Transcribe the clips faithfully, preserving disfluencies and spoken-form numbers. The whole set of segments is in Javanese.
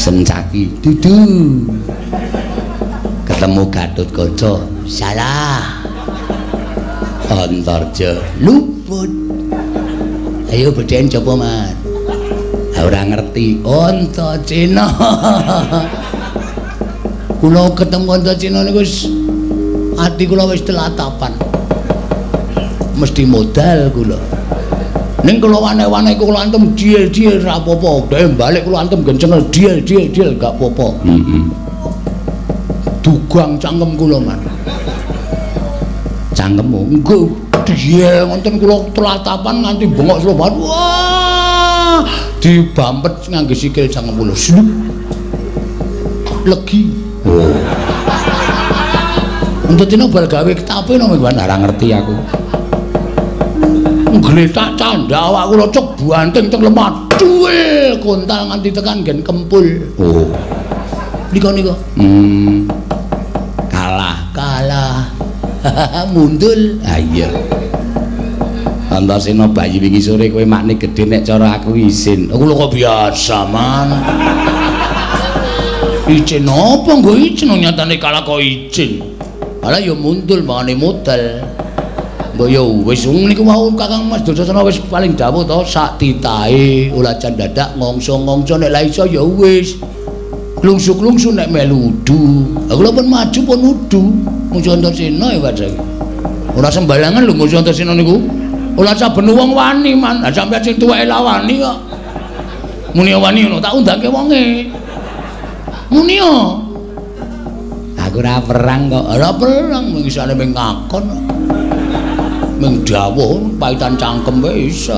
Sencaki dudu ketemu Gatotkaca salah Antarja luput ayo beden coba man ora ngerti Antaséna kula ketemu Antaséna niku wis ati kula wis telatapan mesti modal kula ning kula wane-wane kula antem diel-diel ra apa-apa dhek balik kula antem gencengel diel-diel gak apa-apa heeh dugang cangkem kula man cangkemmu engko diel wonten kula telatapan nganti bengok slobat wah dibampet ngangge sikil cangkem kula slup legi oh untuk dina bal gawe ketape nang ora ngerti aku gletak candha awak kula cek banting teng lemah duel kontal nganti tekan gen kempul oh nika nika hmm kalah kalah mundul ah iya Antaséna bayi wingi sore kowe makne gedhe nek cara aku izin kula kok biasa man izin apa nggo izin nyatane kalah kok izin ala ya mundul mangane modal mbok yo wis niku wau Kakang Mas Dursasana wis paling dawuh to sak titahe ulajan dadak ngongso-ngongso nek la iso ya wis lungsuk-lungsuk nek melu udu aku lha pun maju pun udu musuh Antaséna ya padha ora sembarangan lho musuh Antaséna niku ora saben wong wani man lah sampeyan sing tuweke lawani kok muni wani ngono tak undangke wonge muni aku ora perang kok ora perang mengisane ming ngakon ming dawuh paitan cangkem wae iso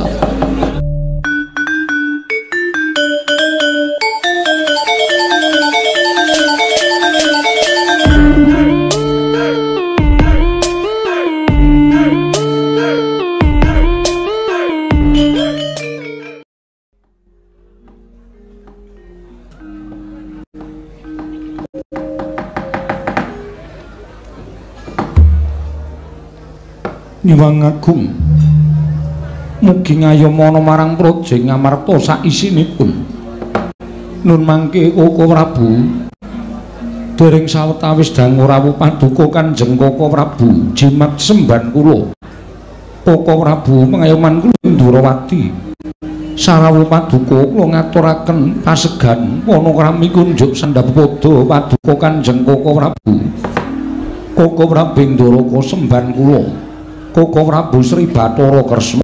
Nyuwun Agung mugi ngayomana marang Praja Ngamarta sak isinipun nun mangke Koko Prabu dereng sawetawis dangu rawuh paduka Kanjeng Koko Prabu jimat semban kula Koko Prabu pengayoman kula Durawati sarawuh paduka kula ngaturaken pasegan panakrami kunjuk sandhapada paduka Kanjeng Koko Prabu Koko Prabu Ndoraka semban kula Koko Prabu Sri Bathara Kresna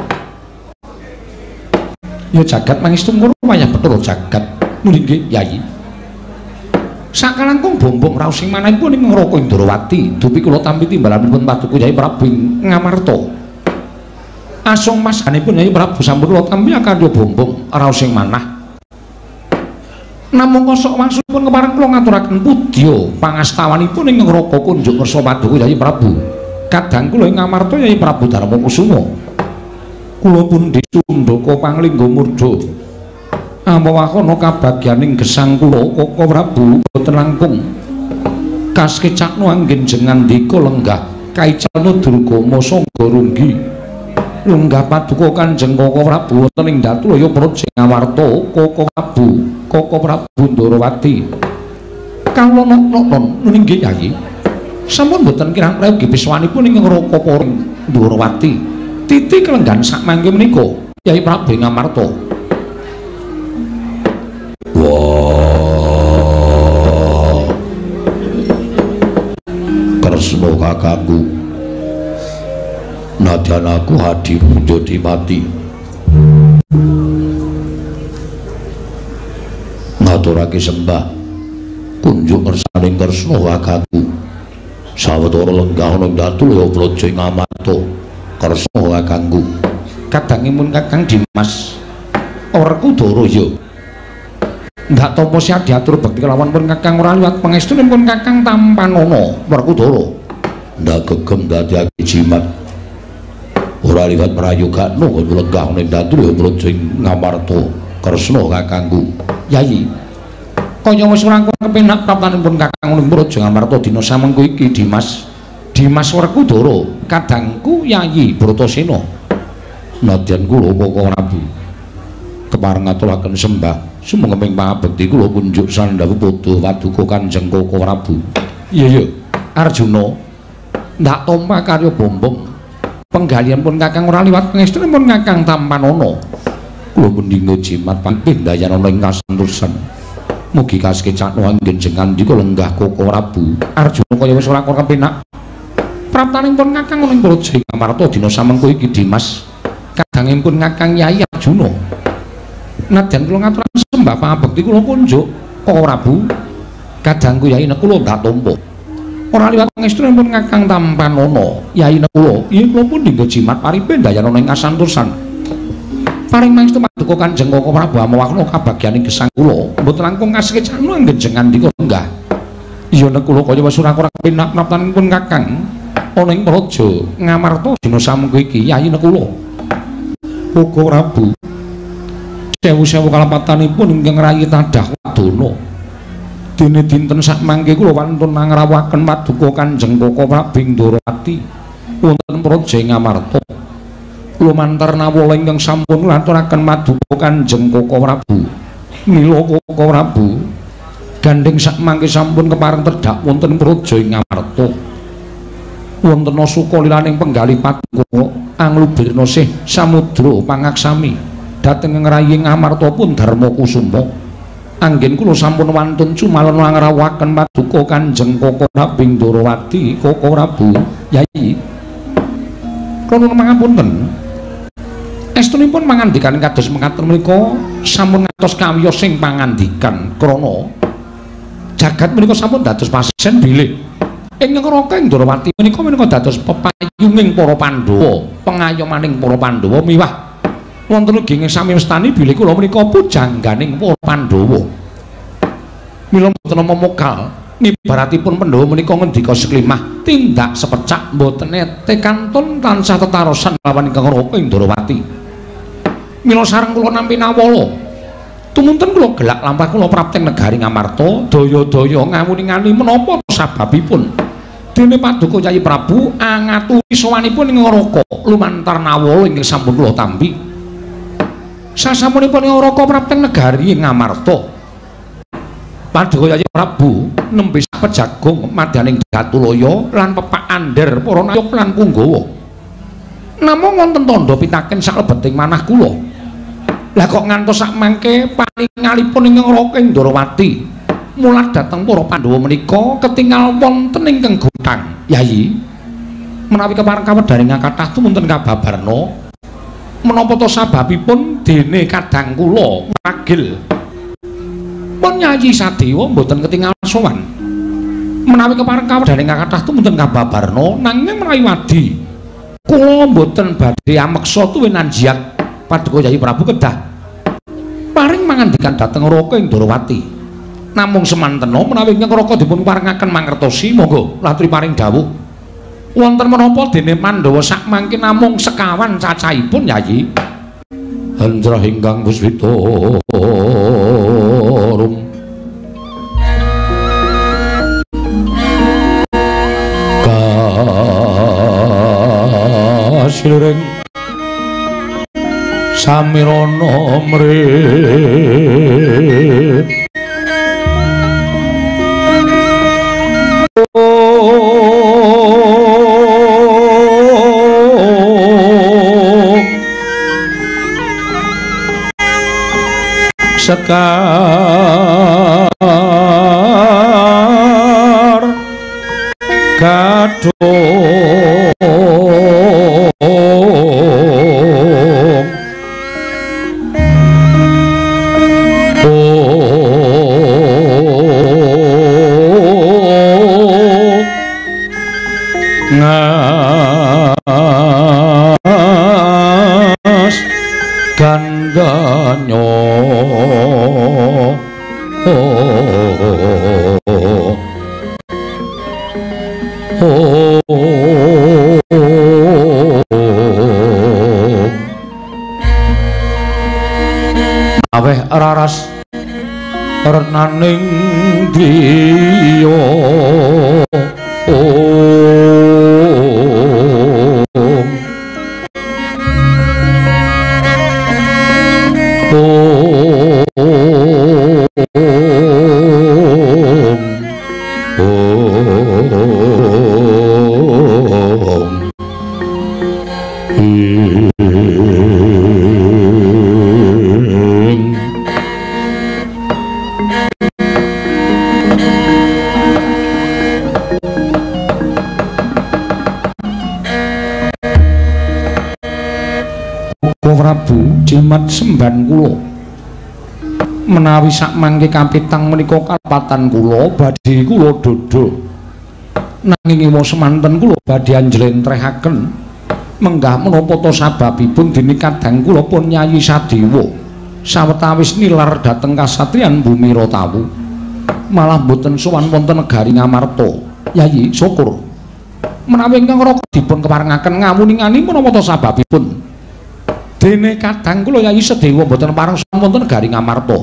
ya jagat mangestu ngono wayah Bathara jagat nggih Yayi sakalangkung bombong raos sing manahipun ing Ngraka Indrawati dupi kula tampi timbalanipun paduka Yayi Prabu Ngamarta asung masganipun Yayi Prabu sampun kula tampi akarya bombong raos sing manah namung kosok maksudipun kepareng kula ngaturaken pudya pangastawanipun ing Ngraka kunjuk ngersa paduka Yayi Prabu kadang kula ing Ngamarta Yayi Prabu Darma Kusuma kula pun disundaka panglingga murda ampawakana kabagyaning gesang kula Koko Prabu boten langkung kaskecakna anggen jengandika lenggah kaicalna Durgama sangga runggi lenggah paduka Kanjeng Koko Prabu wonten ing Datulaya Praja Ngamarta Koko Prabu Koko Prabu Ndorowati kawula nok-nok nggih Yayi sampun boten kirang prayogi biswanipun ing Ngraka Paring Ndorowati titi kelenggan sak mangke menika Yayi Prabu Ngamarta wah Kresna kakangku nadyan aku hadir menjadi mati ngaturake sembah kunjuk ngersaning Kresna kakangku sawetara lenggah ana Datulaya Praja Ngamarta Kresna kakangku kadangipun Kakang Dimas Werkudara ya ndak tampa siat diatur bekti kelawan pun Kakang ora liwat pangestunipun Kakang Tampanana Werkudara ndak gegem dadekake jimat ora liwat prayogakna lenggah ana Datulaya Praja Ngamarta Kresna kakangku Yayi kaya wis rangkul kepenak praptanipun Kakang ing Praja Ngamarta dina samengko iki Dimas Dimas Werkudara kadangku Yayi Bratasena nadyan kula Koko Prabu kepareng ngaturaken sembah sumenging pangabekti kula kunjuk sandhawu padha paduka Kanjeng Koko Prabu. Iya iya Arjuna ndak tampa karya bombong penggalian pun Kakang ora liwat pangestunipun Kakang Tampanana. Kula mendhinga jimat pindhayan ana ing kasentosan. Mugi kasekecakno anggenjengan dika lenggah Koko Prabu. Arjuna kaya wis ora kepenak. Praptanipun Kakang ing Praja Ngamarta dina samengko iki Dimas kadangipun Kakang Yai Arjuna. Nadyan kula ngaturaken sembah pangabekti kula kunjuk Koko Prabu. Kadangku Yai kula ndak tampa. Ora liwat pangestunipun Kakang Tampanana. Yai kula, iya kula pun dinggo jimat paripendhayan ana ing kasantosan. Paring mangestu paduka Kanjeng Koko Prabu amawakna kabagyaning gesang kula mboten langkung kasekecakno anggenjengan dika lenggah. Iya nek kula kaya wis ora kepenak praptanipun Kakang ana ing Praja Ngamarta dina samengko iki Yai kula. Koko Prabu sewu-sewu kalapatanipun ingkang rayi tadah wadana. Dene dinten sak mangke kula wantun ngrawuhaken paduka Kanjeng Koko Prabu Ndorowati wonten Praja Ngamarta. Lumantar nawala ingkang sampun ngaturaken paduka Kanjeng Koko Prabu. Mila Koko Prabu gandeng sak mangke sampun kepareng tedhak wonten Praja Ngamarta. Wonten sukaliraning penggalih paduka anglubirna sih samudra pangaksami dhateng ngrayi Ngamarta pun Darma Kusuma. Anggen kula sampun wantun cumalon ngrawuhaken paduka Kanjeng Koko Prabu Ndorowati. Koko Prabu Yai kula mangapunten estunipun mangandikan kados mekaten menika sampun ngantos kawiyos sing pangandikan krana jagat menika sampun dados pasisen bilih ingkang Raka Ndorowati menika menika dados pepayunging para Pandhawa pengayomaning para Pandhawa miwah wonten ugi ing sami mestani bilih kula menika pujangganing para Pandhawa. Mila mboten momokal nibaratipun Pandhawa menika ngendika seklimah tindak sepecak mboten ete kantun tansah tetarosan lawan ingkang Raka Ndorowati. Mila sareng kula nampi nawala tumunten kula gelak lampah kula prapteng negari Ngamarta daya-daya ngawuni-ngani menapa sababipun dene paduka Yai Prabu angaturi sowanipun ing Raka lumantar nawala ingkang sampun kula tampi. Sasampunipun Raka prapteng negari Ngamarta paduka Yai Prabu nembe pejagung madyaning Gatulaya lan pepak ander para nayok lan punggawa. Namung wonten tandha pitaken saklebeting manah kula. Lah kok ngantos sak mangke paningalipun ingkang Raka Ndorowati mulat dhateng para Pandhawa menika ketingal wonten ingkang gutang. Yai menawi kepareng kawedaring kathah tumunten kababarna menapa to sababipun dene kadang kula magil pun Nyai Sadewa mboten ketingal sowan. Menawi kepareng kawedaring kathah tumunten kababarna nanging menawi wadi kula mboten badhe ameksa tuwinan jiat paduka Yai Prabu kedah paring mangandikan dhateng Raka Ndorowati. Namung semantena menawi ingkang Raka dipun paringaken mangertosi monggo latri paring dawuh. Wonten menapa dene Pandhawa sak mangke namung sekawan cacahipun Yai? Handra ingkang Puspita rum kasilring samirana mrit sekar gadong ngas gandanya aweh raras renaning driya om jimat semban kula menawi sak mangke kapitang menika kalpatan kula badhe kula dodo nanging ewa semanten kula badhe anjlentrehaken menggah menapa ta sababipun dene kadang kula pun Nyai Sadewa sawetawis nilar dhateng kasatriyan bumi Ratawu malah mboten sowan wonten negari Ngamarta. Yayi syukur menawi ingkang raka dipun keparengaken ngamuningan menapa ta sababipun dene kadang kula Yayi Sadewa mboten pareng sowan wonten negari Ngamarta.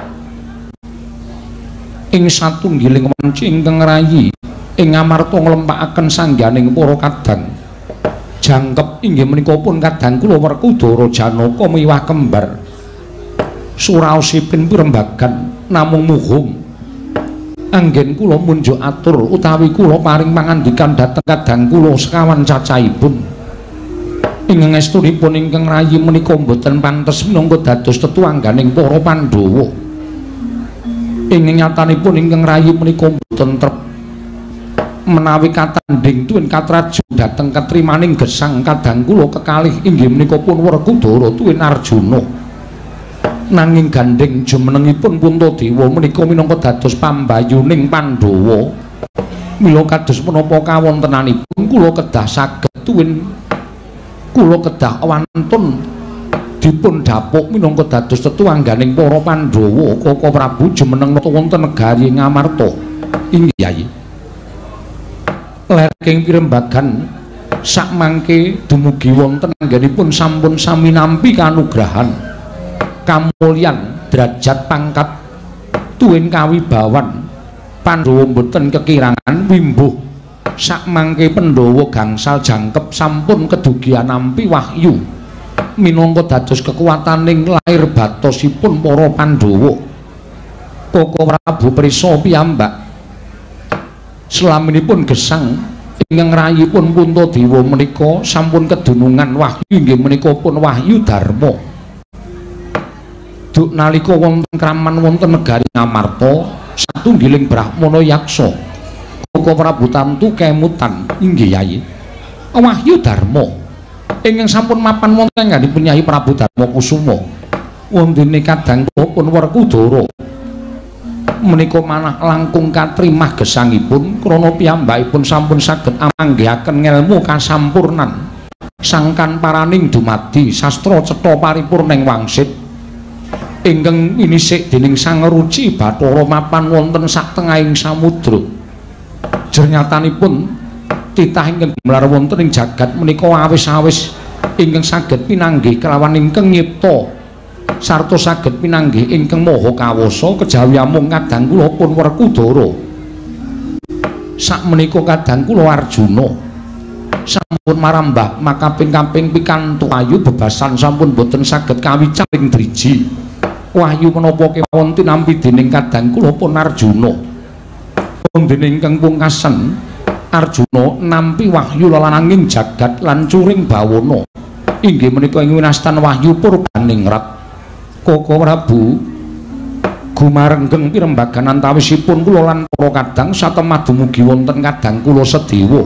Ing satunggiling wanci ingkang rayi ing Ngamarta nglempakaken sangganing para kadang jangkep inggih menika pun kadang kula Werkudara Janaka miwah kembar suraosipun pirembagan namung muhung anggen kula munjuk atur utawi kula paring pangandikan dhateng kadang kula sekawan cacahipun ingkang estunipun ingkang rayi menika boten pantes minangka dados tetuangganing para Pandhawa. Ing nyatanipun ingkang rayi menika boten trep menawi katanding tuwin katraju dhateng katrimaning gesang kadang kula kekalih inggih menika pun Werkudara tuwin Arjuna. Nanging gandeng jumenengipun Puntadewa menika minangka dados pambayuning Pandhawa. Mila kados menapa kawontenanipun kula kedah saged tuwin kula kedah wantun dipun dapuk minangka dados tetuangganing para Pandhawa Kaka Prabu jumeneng wonten negari Ngamarta. Inggih Yayi. Lerking pirembagan sak mangke dumugi wonten anggenipun sampun sami nampi kanugrahan kamulyan derajat pangkat tuwin kawibawan Pandhawa mboten kekirangan wimbuh sak mangke Pandhawa gangsal jangkep sampun kedugian nampi wahyu minangka dados kekuwataning lair batosipun para Pandhawa. Kaka Prabu prisa piyambak selaminipun gesang ingkang rayipun Puntadewa menika sampun kedunungan wahyu inggih menika pun wahyu dharma. Duk nalika wonten kraman wonten negari Ngamarta satunggiling brahmana yaksa Kaka Prabu tamtu kemutan inggih Yayi wahyu dharma ingkang sampun mapan wonten ngganipun Nyai Prabu Darma Kusuma wondene kadang kula pun Werkudara menika manah langkung katrimah gesangipun krana piyambakipun sampun saged amanggihaken ngelmu kasampurnan sangkan paraning dumadi sastra cetha paripurning wangsit ingkang inisik dening Sang Ruci Bathara mapan wonten sak tengahing samudra. Jernyatanipun titah ingkang gumelar wonten ing jagat menika awis-awis ingkang saged pinanggih kelawan ingkang nyipta sarta saged pinanggih ingkang maha kawasa kejawi amung kadang kula pun Werkudara. Sakmenika kadang kula Arjuna sampun marambah makaping-kaping pikantuk ayu bebasan sampun boten saged kawicaring driji. Wahyu menapa kemawon tinampi dening kadang kula pun Arjuna. Wondene ingkang pungkasan Arjuna nampi wahyu lelananging jagat lan curing bawana. Inggih menika ing winastan wahyu Purbaningrat. Kaka Prabu gumarenggeng pirembagan antawisipun kula lan para kadang satemah dumugi wonten kadang kula Sedewa.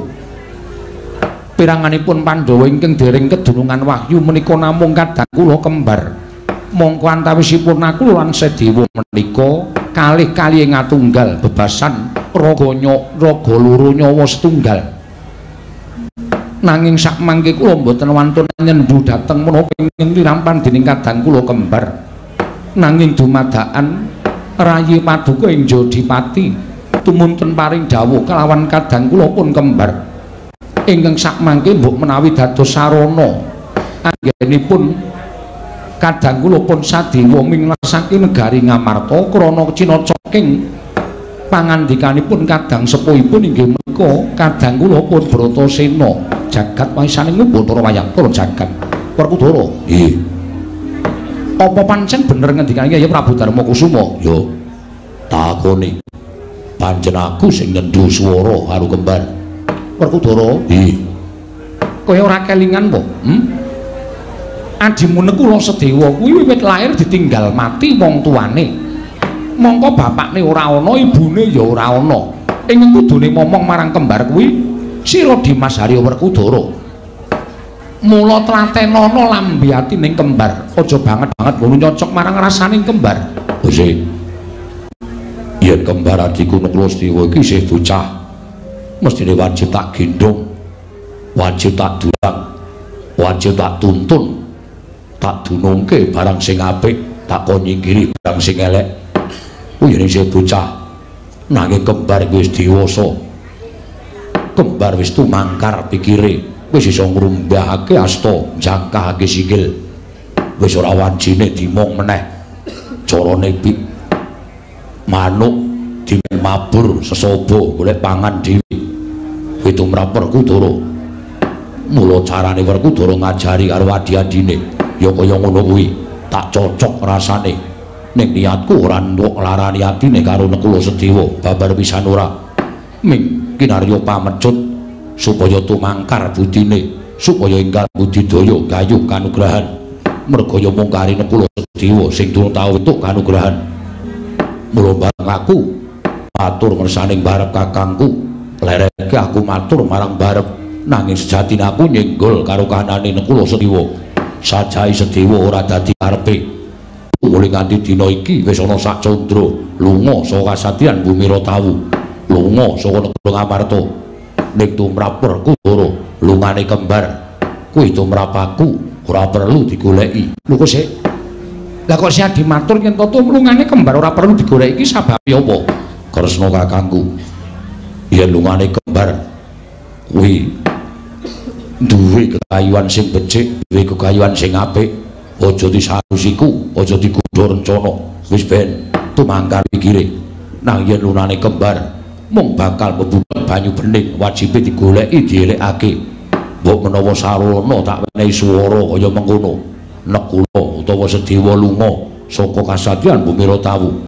Piranganipun Pandhawa ingkang dereng kedunungan wahyu menika namung kadang kula kembar. Mongko antawisipun aku lan Sedewa menika kalih-kalih ngatunggal bebasan raga raga loro nyawa setunggal. Nanging sak mangke kula mboten wantun nyendu dhateng menapa ingkang lirampan dening kadang kula kembar. Nanging dumadakan rayi paduka ing Jodipati tumunten paring dawuh kelawan kadang kula pun kembar ingkang sak mangke mbok menawi dados sarana anggenipun kadang kula pun Sadewa minglasake negari Ngamarta krana cinacaking pangandikanipun kadang sepuhipun inggih menika kadang kula pun Bratasena jagat waisaning Bathara Wayangkara jagat Werkudara. Nggih. Apa pancen bener ngendikane ya Prabu Darma Kusuma? Yo takoni. Pancen aku sing nyendu swara karo kembar. Werkudara. Nggih. Kowe ora kelingan po? Hm? Adimu kula Sedewa kuwi wiwit lair ditinggal mati wong tuane. Mongko bapakne ora ana, ibune ya ora ana. Ing kudune momong marang kembar kuwi sira Dimas Harya Werkudara. Mula tlatenono lambe atining kembar. Aja banget-banget ngono nyocok marang rasaning kembar. Gusti. Yen kembar adiku Nekulastiwa iki isih bocah, mestine wajib tak gendong, wajib tak dulang, wajib tak tuntun, tak dunungke barang sing apik, tak kon nyinggiri barang sing elek. Yen isih bocah, nanging kembar wis dewasa. Kembar wis tumangkar pikire. Wis iso ngrumbahake asta, jangkahake sikil. Wis ora wancine dimong meneh. Carane pik manuk dimen mabur sesaba golek pangan dhewe. Kuwi tumrap Werkudara. Mula carane Werkudara ngajari karo adi-adine ya kaya ngono kuwi. Tak cocok rasane. Ning niatku ora entuk larani atine karo Nekulasedewa, babar pisan ora. Ming kinarya pamecut supaya tumangkar budine, supaya enggal budidaya gayuh kanugrahan. Merga ya mung kari Nekulasedewa sing durung tau entuk kanugrahan. Mula bareng aku matur ngersaning barep kakangku, lereke aku matur marang barep, nanging sejatine aku nyenggol karo kahanane Nekulasedewa. Sajai Sedewa ora dadi karepe. Mulih nganti dina iki wis ana sak candra lunga saka kasatriyan Bumira Tawu, lunga saka negara Ngamarta. Ning tumrap Werkudara lungane kembar kuwi tumrap aku ora perlu digoleki. Lho kok sik lah kok sik dimatur yen to lungane kembar ora perlu digoleki sababe apa? Kresna kakangku, yen lungane kembar kuwi duwe kekayuan sing becik, duwe kekayuan sing apik, aja disarusiku, aja digodho rencana. Wis ben tumangkar pikire. Nang yen lungane kembar mung bakal mebudhek banyu bening, wajibe digoleki dielekake. Mbok menawa sarana tak wenehi swara kaya mengkono, Nekula utawa Sedewa lunga saka kasatriyan Bumira Tawu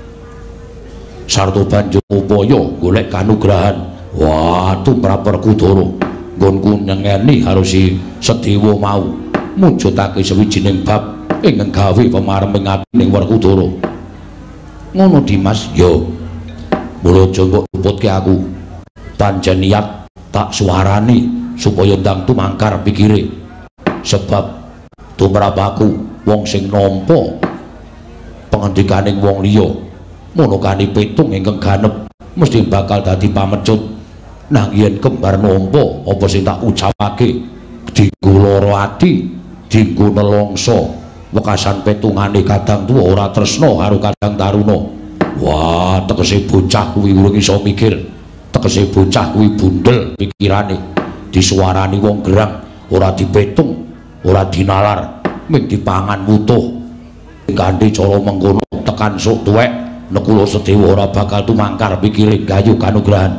sarta banjur upaya golek kanugrahan. Wah, tumrap Werkudara nggonku nyengeni karo si Sedewa mau mujudake sawijining bab ingkang gawe pamareming atining Werkudara. Ngono Dimas, yo mula aja mbok luputke aku. Pancen niat tak suarani supaya ndang tumangkar pikire. Sebab tumrap aku wong sing nampa pangendikaning wong liya, munukane pitung ingkang ganep mesti bakal dadi pamecut. Nang yen kembar nampa apa sing tak ucapake dienggo lara ati, dienggo nelongso, wekasan petungane kadang tuwa ora tresna karo kadang taruna. Wah, tegese bocah kuwi urung iso mikir, tegese bocah kuwi bundel pikirane, disuarani wong gerang, ora dipetung, ora dinalar, ming dipangan wutuh. Kanthi cara mengkono tekan sok tuwek, Nekulasedewa ora bakal tumangkar pikire gayuh kanugrahan.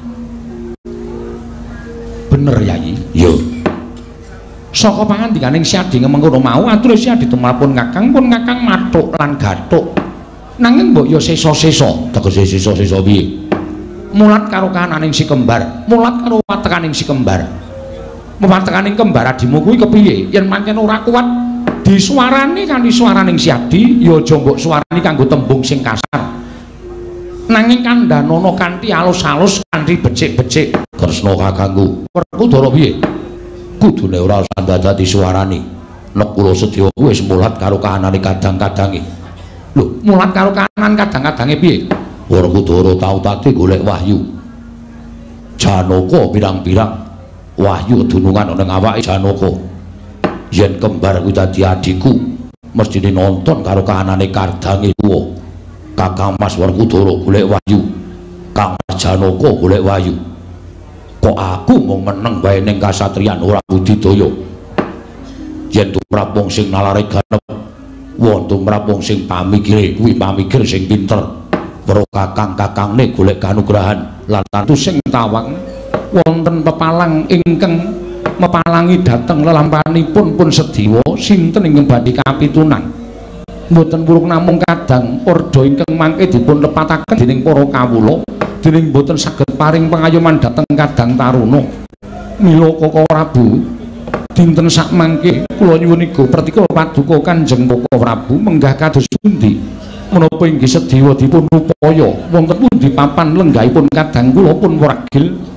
Bener Yayi? Yo. Saka pangandikaning Siadi mengkono mau atur Siadi tumrapun Kakang pun Kakang mathuk lan gathuk. Nanging mbok ya sesa-sesa, tegese sesa-sesa piye? Mulat karo kananing si kembar, mulat karo watekaning si kembar. Watekaning kembar adimu kuwi kepiye? Yen pancen ora kuat disuarani kanthi swaraning Siadi, ya aja mbok suarani kanggo tembung sing kasar. Nanging kandhanono kanthi alus-alus, kanthi becik-becik. Kresna kakangku, Werkudara piye? Kudune ora usah dadi suarani. Nekulasedewa wis mulat karo kahanane kadang-kadange. Lho, mulat karo kanan kadang-kadange piye? Werkudara tau tadi golek wahyu. Janaka pirang-pirang wahyu dunungan ana ing awake Janaka. Yen kembar kuwi dadi adikku, mestine nonton karo kahanane kardange tuwa. Kakang Mas Werkudara golek wahyu, Kang Mas Janaka golek wahyu. Kok aku mung meneng wae ning kasatriyan ora budidaya. Yen tumrap wong sing nalare ganep, wong tumrap wong sing pamikire kuwi pamikir sing pinter. Para kakang-kakangne golek kanugrahan lan tantu sing tawang wonten pepalang ingkang mepalangi dhateng lelampanipun pun Sedewa sinten ingkang badhe kapitunan. Mboten wurung namung kadang ordo ingkang mangke dipun lepataken dening para kawula, dening mboten saged paring pangayoman dhateng kadang taruna. Mila Koko Prabu, dinten sak mangke kula nyuwun iga pratikala paduka Kanjeng Koko Prabu menggah kados pundi? Menapa inggih Sedewa dipun upaya wonten pundi papan lenggahipun kadang kula pun wragil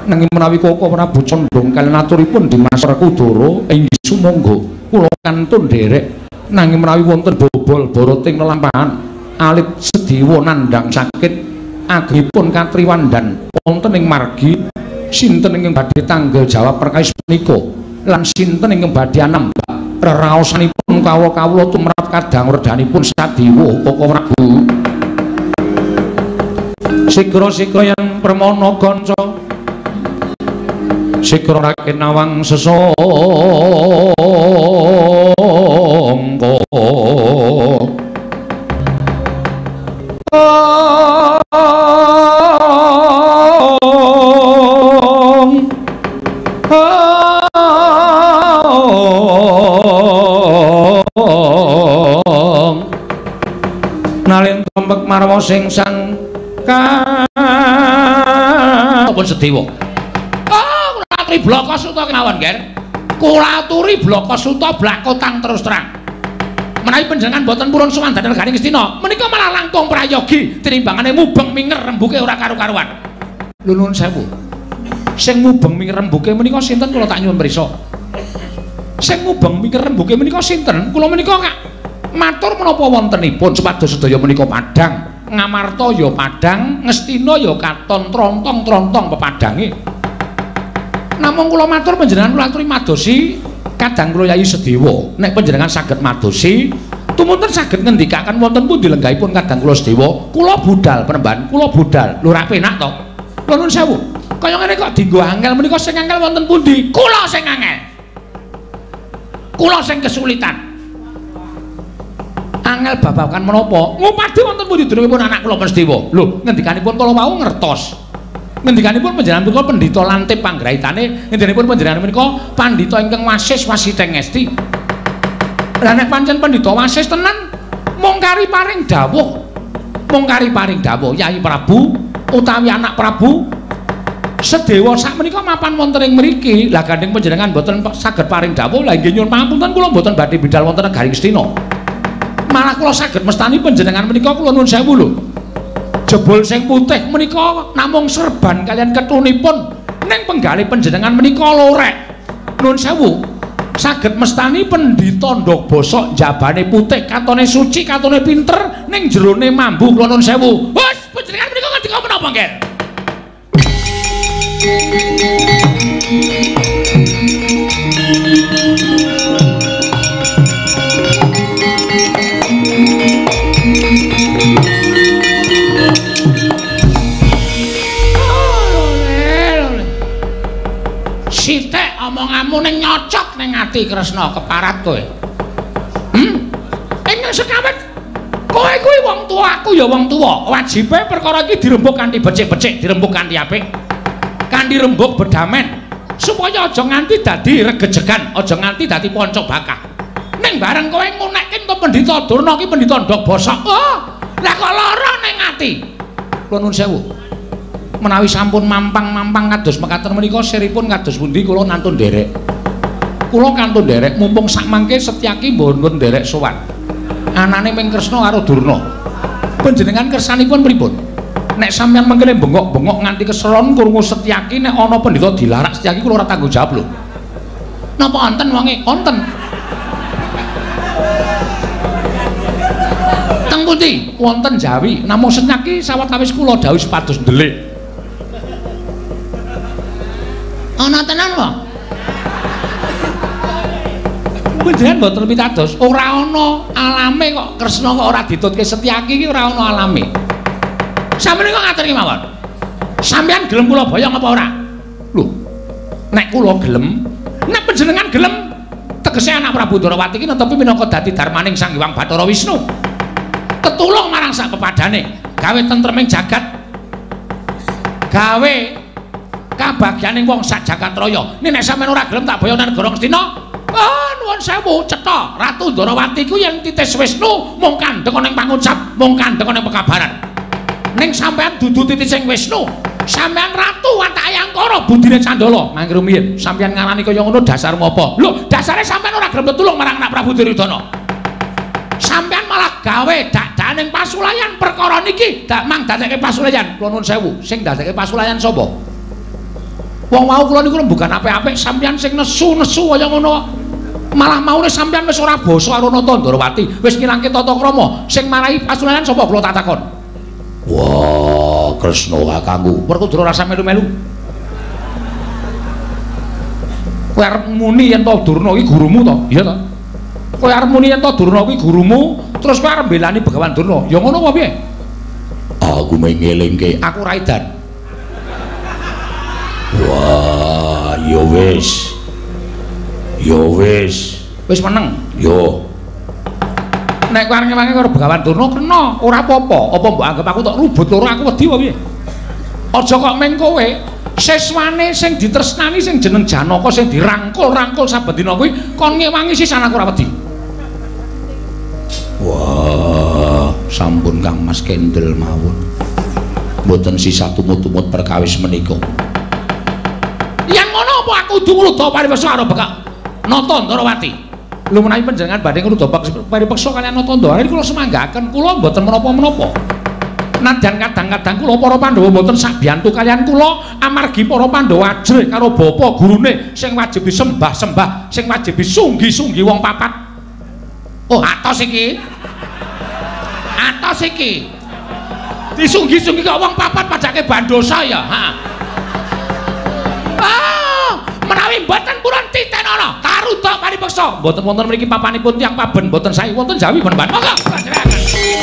nanging menawi Koko Prabu condong kaliyan aturipun Dimas Werkudara inggih sumangga kula kantun derek nanging menawi wonten bobol boroting lelampahan alit Sedewa nandhang sakit agengipun katriwandan wonten ing margi sinten ingkang badhe tanggel jawab perkawis punika lan sinten ingkang badhe anambak reraosanipun kawula-kawula tumrap kadang werdanipun Sadewa Koko Prabu sikra-sikra yang permana kanca sikra raken nawang sesangka nalin tombek marwa sing sang pun Sedewa. Oh, kula aturi bloko suta kemawon, Ger. Kula aturi bloko suta blakotang terus terang. Menawi panjenengan boten purun sowan dhateng negari Ngastina, menika malah langkung prayogi tinimbangane mubeng minger rembuke ora karu-karuan. Lho nuwun sewu. Sing mubeng minger rembuke menika sinten kula tak nyuwun prisa. Sing mubeng minger rembuke menika sinten? Kula menika Kak matur menapa wontenipun supados sedaya menika padhang. Ngamarta ya padhang, Ngastina ya katon trontong-trontong pepadange. Namung kula matur panjenengan kula aturi madosi kadang kula Yayi Sedewa. Nek panjenengan saged madosi, tumunten saged ngendikaken wonten pundi lenggahipun kadang kula Sedewa. Kula budal penemban, kula budal. Lho ra penak to. Kula nuwun sewu. Kaya ngene kok dienggo angel menika sing angel wonten pundi? Kula sing angel. Kula sing kesulitan. Angel babakan menapa ngupadi wonten pundi dunungipun anak kula Sedewa. Lho ngendikanipun kala wau ngertos ngendikanipun panjenengan punika pendhita lantip panggraitane ngendikanipun panjenengan menika pandhita ingkang wasis wasiteng ngesti. Lah nek pancen pendhita wasis tenan mung kari paring dawuh mung kari paring dawuh Yayi Prabu utawi anak Prabu Sedewa sakmenika mapan wonten ing mriki. Lah gandeng panjenengan boten saged paring dawuh lah nggih nyuwun pangapunten kula boten badhe bidhal wonten negari Ngastina. Malah kula saged mestani panjenengan menika kula nuwun sewu lho. Jebul sing putih menika namung serban kalian ketunipun ning penggalih panjenengan menika lorek. Nuwun sewu. Saged mestani pendhita ndok bosok jabane putih katone suci katone pinter ning jerone mambu kula nuwun sewu. Wes panjenengan menika ngendika menapa nggih? Sithik omonganmu ning nyocok ning ati Kresna keparat kowe. Hmm? Ing sekawit kowe kuwi wong tuwa, aku ya wong tuwa. Wajibe perkara iki dirembuk kanthi becik-becik, dirembuk kanthi apik. Kanthi rembuk bedamen supaya aja nganti dadi regejegan, aja nganti dadi panca bakah. Ning bareng kowe ngunekke to Pendhita Durna ki Pendhita Ndok Bosok. Oh, lah kok lara ning ati. Kula nuwun sewu. Menawi sampun mampang-mampang kados mekaten menika siripun kados pundi kula nantun nderek. Kula kantun nderek mumpung sak mangke Setyaki mboten nderek sowan. Anane Ming Kresna karo Durna. Panjenengan kersanipun pripun? Nek sampeyan mengkene bengok-bengok nganti keseron krungu Setyaki nek ana pendhita dilarak Setyaki kula ora tanggung jawab lho. Napa wonten wonge? Wonten. Teng pundi? Wonten Jawi. Namung Setyaki sawetawis kula dawuh sepados ndelik. Ana tenan wae. Panjenengan mboten pitados, ora ana alame kok Kresna kok ora ditutke Setyaki iki ora ana alame. Sampeyan kok ngaten iki mawon. Sampeyan gelem kula boyong apa ora? Lho. Nek kula gelem, nek panjenengan gelem, tegese anak Prabu Darawati iki netepi minangka dadi darmaning Sang Hyang Bathara Wisnu. Tetulung marang sak pepadane, gawe tentreming jagat. Gawe kabagyaning wong sak jagat raya. Nek sampeyan ora gelem tak boyo nang negara Ngastina. Oh, nuwun sewu, cetha. Ratu Darawati ku yen titis Wisnu mung kandhek ning pangucap, mung kandhek ning pekabaran. Ning sampeyan dudu titising Wisnu. Sampeyan ratu watake angkara budine Candala. Mangke rumiyin, sampeyan ngarani kaya ngono dasarmu apa? Lho, dasare sampeyan ora gelem tulung marang anak Prabu Duryudana. Sampeyan malah gawe dadaning pasulayan perkara niki, dak mang dadekke pasulayan. Kula nuwun sewu, sing dadekke pasulayan sapa? Wong wau kula niku bukan apik-apik sampeyan sing nesu-nesu kaya ngono. Malah maune sampeyan wis ora basa karo Ndorowati, wis ngilangke tata krama. Sing marahi pasunanan sapa kula tak takon? Wah, Kresna kakangku. Werkudara rasa melu-melu. Kowe arep muni yen to Durna iki gurumu to? Iya to? Kowe arep muni yen to Durna kuwi gurumu, terus kowe arep mbelani Begawan Durna. Ya ngono apa piye? Aku mengelingke, aku ra edan. Wah, ya wis. Ya wis. Wis meneng. Yo. Nek kowe arep ngewangi karo Begawan Durna kena, ora apa-apa. Apa mbok anggap aku tok rubut loro aku wedi apa piye? Aja kok meng kowe seswane sing ditresnani sing jeneng Janaka sing dirangkul-rangkul saben dina kuwi kon ngewangi sisan aku ora wedi. Wah, sampun Kang Mas Kendel mawon. Mboten sisa tumut-tumut perkawis menika. Yang ngono apa aku kudu ngruda paripeksa karo Bekak Nata Ndrawati. Lho menawi panjenengan badhe ngruda paripeksa kaliyan Nata Ndrawati kula semanggaken kula mboten menapa-menapa. Nadyan kadang-kadang kula para Pandhawa mboten sak biyantu kaliyan kula amargi para Pandhawa ajrih karo bapa gurune sing wajib disembah-sembah, sing wajib disunggi-sunggi wong papat. Oh, atos iki. Atos iki. Disunggi-sunggi kok wong papat pajake bandosa ya. Ha. Ah, menawi mboten purun titenana karuda paripeksa. Mboten wonten mriki papanipun tiyang Paben mboten sae wonten Jawi Benemban. Monggo panjenengan.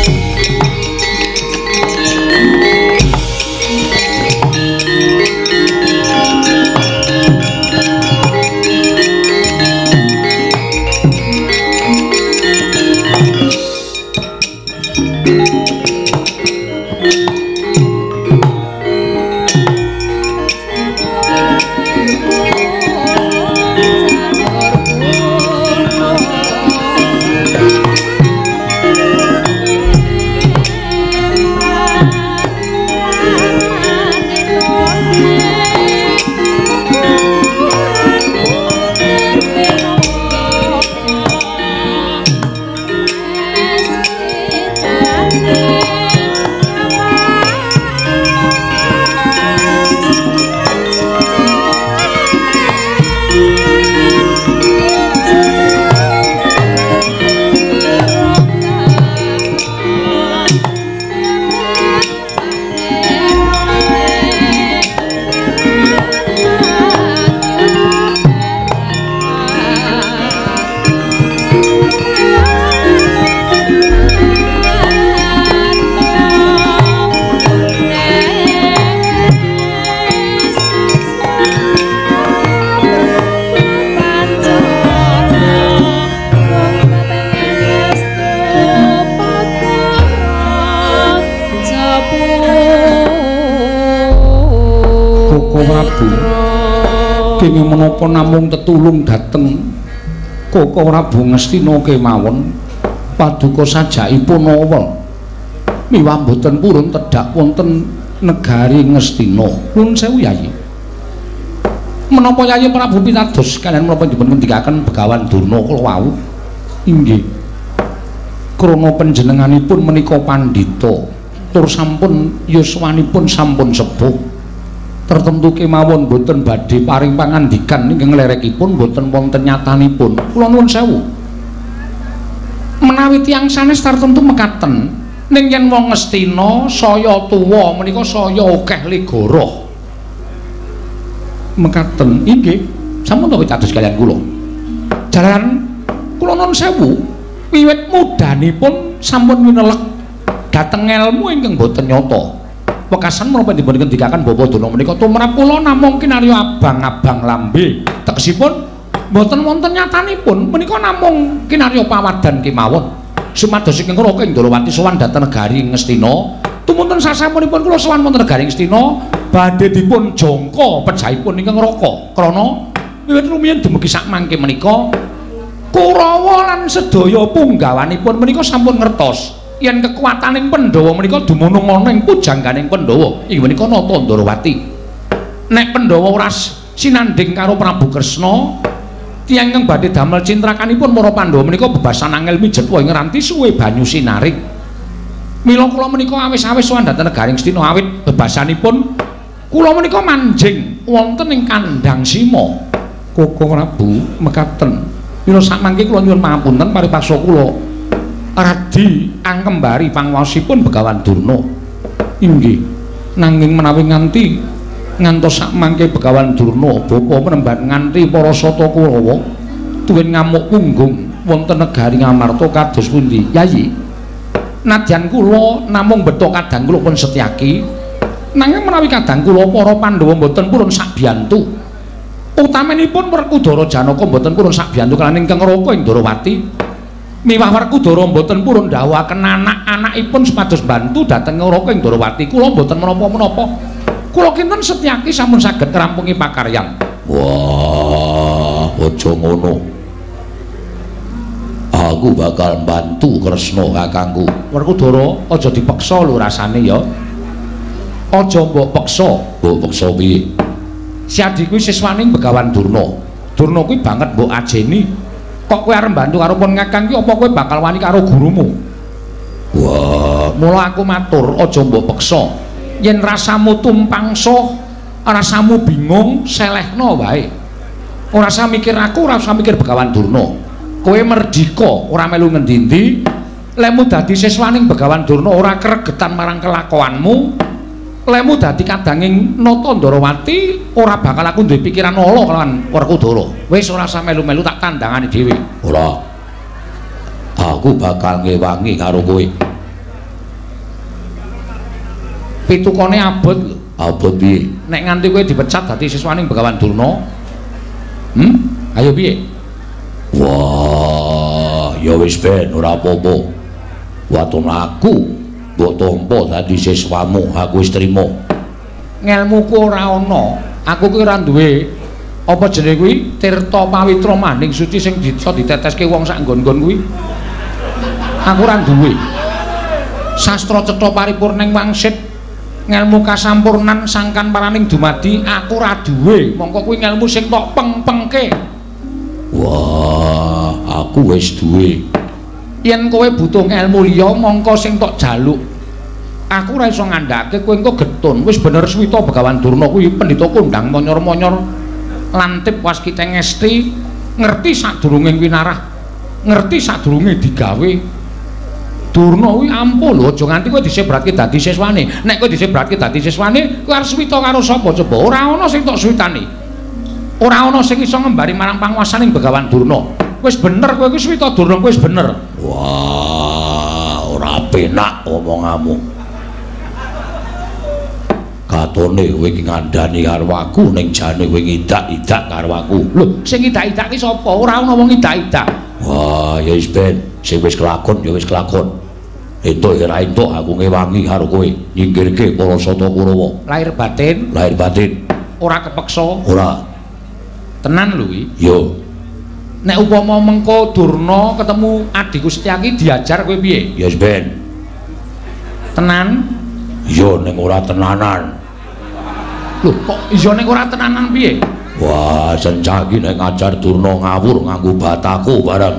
Kenging menapa namung tetulung dateng Koko Prabu Ngastina kemawon paduka sajakipun awel miwah boten purun tedhak wonten negari Ngastina. Nuwun sewu Yayi. Menapa Yayi Prabu pitados kaliyan menapa dipun ngendikaken Begawan Durna kula wau? Inggih. Krana panjenenganipun menika pandhita tur sampun yuswanipun sampun sepuh. Tertentu kemawon boten badhe paring pangandikan ingkang lerekipun boten wonten nyatanipun. Kula nuwun sewu. Menawi tiyang sanes tertentu mekaten ning yen wong Ngastina saya tuwa menika saya akeh legara. Mekaten inggih sampun to pitados kaliyan kula. Jalaran kula nuwun sewu wiwit mudanipun sampun winelek dhateng ilmu ingkang boten nyata. Wekasan menapa dipun ngendikaken Bapak Durna menika tumrap kula namung kinarya abang-abang lambe. Tegesipun mboten wonten nyatanipun menika namung kinarya pawadan kemawon. Sumados ing Raka Ndrawati sowan dhateng negari Ngastina, tumunten sasampunipun kula sowan wonten negari Ngastina badhe dipun jangka pejahipun ingkang Raka. Krana wiwit rumiyin dumugi sak mangke menika Kurawa lan sedaya punggawanipun menika sampun ngertos yen kekuataning Pandhawa menika dumunung ana ing pujangganing Pandhawa inggih menika Nata Ndrawati. Nek Pandhawa ora sinandhing karo Prabu Kresna, tiyang kang badhe damel cintrakanipun para Pandhawa menika bebasan angel mijet wae nganti suwe banyu sinaring. Mila kula menika awis-awis sowan dhateng negari Ngastina awit bebasanipun Kula menika manjing wonten ing kandhang Sima. Koko Prabu mekaten. Mila sakmangke kula nyuwun pangapunten paripaksa kula radi angkembari panguwasipun Begawan Durna. Inggih. Nanging menawi nganti ngantos sakmangke Begawan Durna bapa penemban nganti para sata Kurawa tuwin ngamuk punggung wonten negari Ngamarta kados pundi? Yayi. Nadyan kula namung beto kadang kula pun Setyaki. Nanging menawi kadang kula para Pandhawa mboten purun sak biyantu. Utamanipun Werkudara Janaka mboten purun sak biyantu kaliyan ingkang Raka ing Darawati. Miwah Werkudara mboten purun ndhawuhaken anak-anakipun supados bantu dhateng Raka ing Darawati. Kula mboten menapa-menapa. Kula kinten Setyaki sampun saged ngrampungi pakaryan. Wah, aja ngono. Aku bakal bantu Kresna kakangku. Werkudara aja dipeksa lho rasane ya. Aja mbok peksa. Mbok peksa piye? Si Adi kuwi siswaning Begawan Durna. Durna kuwi banget mbok ajeni. Kok kowe arep bantu karo pon Kakang ki apa kowe bakal wani karo gurumu? Wah, mula aku matur aja mbok peksa. Yen rasamu tumpangsa, rasamu bingung, selehno wae. Ora usah mikir aku, ora usah mikir Begawan Durna. Kowe merdika, ora melu ngendi-endi. Lemu dadi siswaning Begawan Durna ora kregetan marang kelakuanmu. Lemu dadi kadanging nata Ndarawati ora bakal aku duwe pikiran ala kelawan Werkudara. Wis ora usah melu-melu tak tandangani dhewe. Ora. Aku bakal ngewangi karo kowe. Pitukane abot lho. Abot piye? Nek nganti kowe dipecat dadi siswaning Begawan Durna. Hmm? Ayo piye? Wah, ya wis ben ora apa-apa. Waton aku mbok tampa dadi siswamu, aku wis trima. Ngelmuku ora ana. Aku kuwi ora duwe apa jenenge kuwi tirta pawitra maning suci sing bisa diteteske wong sak nggon-nggon kuwi. Aku ora duwe. Sastra cetha paripurning wangsit ngelmu kasampurnan sangkan paraning dumadi aku ora duwe. Mongko kuwi ngelmu sing tok peng-pengke. Wah, aku wis duwe. Yen kowe butuh ilmu liya mongko sing tok jaluk. Aku ora iso ngandhake kowe engko getun. Wis bener Swita Begawan Durna kuwi pendhita kondang monyor-monyor lantip waskite ngesti, ngerti sadurunge winarah, ngerti sadurunge digawe. Durna kuwi ampun lho, aja nganti kowe disebratke dadi siswane. Nek kowe disebratke dadi siswane, kowe arep Swita karo sapa coba? Ora ana sing tok switani. Ora ana sing iso ngembari marang panguwasaning Begawan Durna. Wis bener kowe kuwi Swita Durna, wis bener. Wah, ora penak omonganmu. Katone kowe iki ngandani karo aku ning jane kowe ngidak-idak karo aku. Lho, sing ngidak-idak ki sapa? Ora ana wong ngidak-idak. Wah, ya wis ben, sing wis kelakon ya wis kelakon. Entuk ora entuk aku ngewangi karo kowe nyingkirke para sata Kurawa. Lahir batin, lahir batin. Ora kepeksa. Ora. Tenan lho iki. Yo. Nek upama mengko Durna ketemu adikku Setyaki diajar kowe piye? Ya wis ben. Tenan? Yo ning ora tenanan. Lho kok iya ning ora tenanan piye? Wah, Setyaki nek ngajar Durna ngawur nganggo bataku bareng.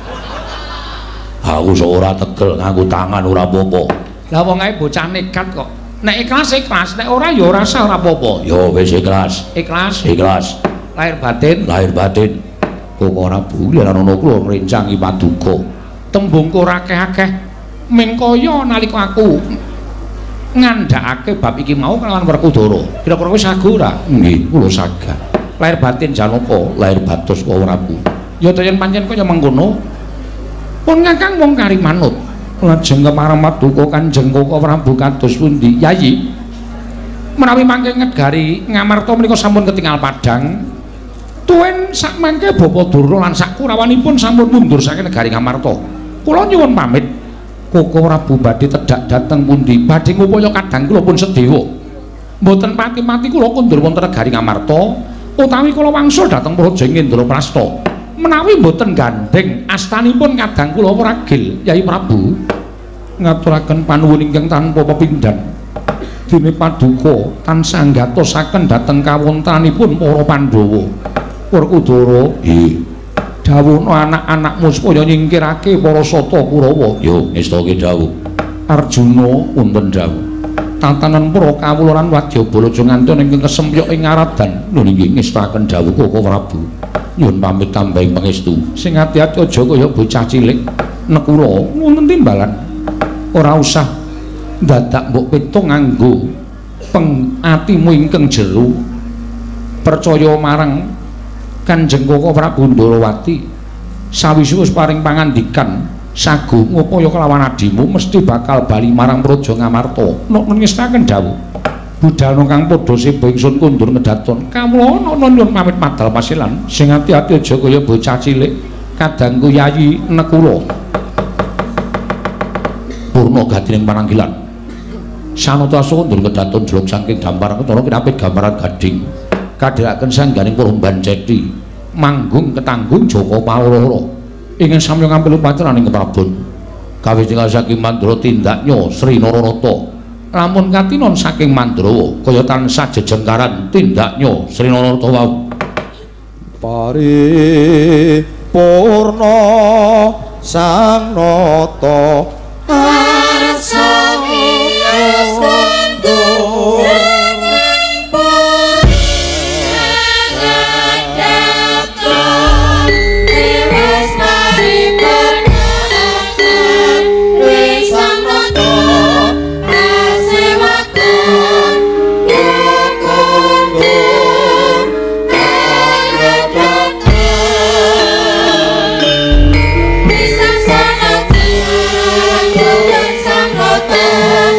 Aku sok ora tegel nganggo tangan ora apa-apa. Lah wong ae bocah nekat kok. Nek ikhlas ikhlas, nek ora ya ora usah ora apa-apa. Yo wis ikhlas. Ikhlas. Ikhlas. Lahir batin, lahir batin. Kok ora buli lan ana kula ngrencangi paduka. Tembungku ora akeh-akeh. Ming kaya nalika aku ngandhakake bab iki mau kelawan Werkudara. Kira-kira wis sagu ora? Nggih, kula saged. Lahir batin Janaka, lahir batus kok Prabu. Ya to yen pancen kaya mengkono. Pun Kakang wong kari manut. Lajeng kemarang paduka Kanjeng Koko Prabu kados pundi? Yayi. Menawi mangke ngedgari Ngamarta menika sampun ketingal padhang. Tuwin sak mangke Bapa Durna lan sak kurawanipun sampun mundur saking negari Ngamarta. Kula nyuwun pamit. Koko Prabu badhe tedhak dhateng pundi? Badhe ngupaya kadang kula pun sedewa. Mboten pati-pati kula kundur wonten negari Ngamarta utawi kula wangsul dhateng Praja Indraprasta. Menawi mboten gandeng astanipun kadang kula pragil Yai Prabu. Ngaturaken panuwun ingkang tanpa pepindhan. Dene paduka tansah nggatosaken dhateng kawontenanipun para Pandhawa. Werkudara, nggih. Dawuhna anak-anakmu supaya nyingkirake para sata Kurawa. Yo, ngestake dawuh. Arjuna wonten dawuh. tatanan para kawularan Wadyabala aja ngantun ingkang kesempyok ing ngaradan. Lho nggih ngestaken dawuh Koko Prabu. Nyuwun pamit tambahing pangestu. Sing ati-ati aja kaya bocah cilik nekula wonten timbalan. Ora usah dadak mbok pitung nganggo peng atimu ingkang jero. Percaya marang Kanjeng Koko Prabu Ndarawati. Sawise wis paring pangandikan sagu ngupaya kelawan adimu mesti bakal bali marang Praja Ngamarta. Nek ngestaken dawuh budal kang padha seba ingsun kundur ngedaton kawula ana nyuwun pamit madal pasilan sing ati-ati aja kaya bocah cilik kadangku yayi nekula purna gadining pananggilan sanata kundur ngedaton jlog saking dampar ketara kinapit gambaran gading kadhiraken sangganing Purban Cethi manggung ketanggung Joko Paloro ingin samya ngambil paceraning keprabon kawijining saking Mandra tindaknya Sri Nararata lamun katinon saking Mandrawa kaya tansah jejengkaran tindaknya Sri Nararata wau paripurna sang nata arsa kundur Bisa sangat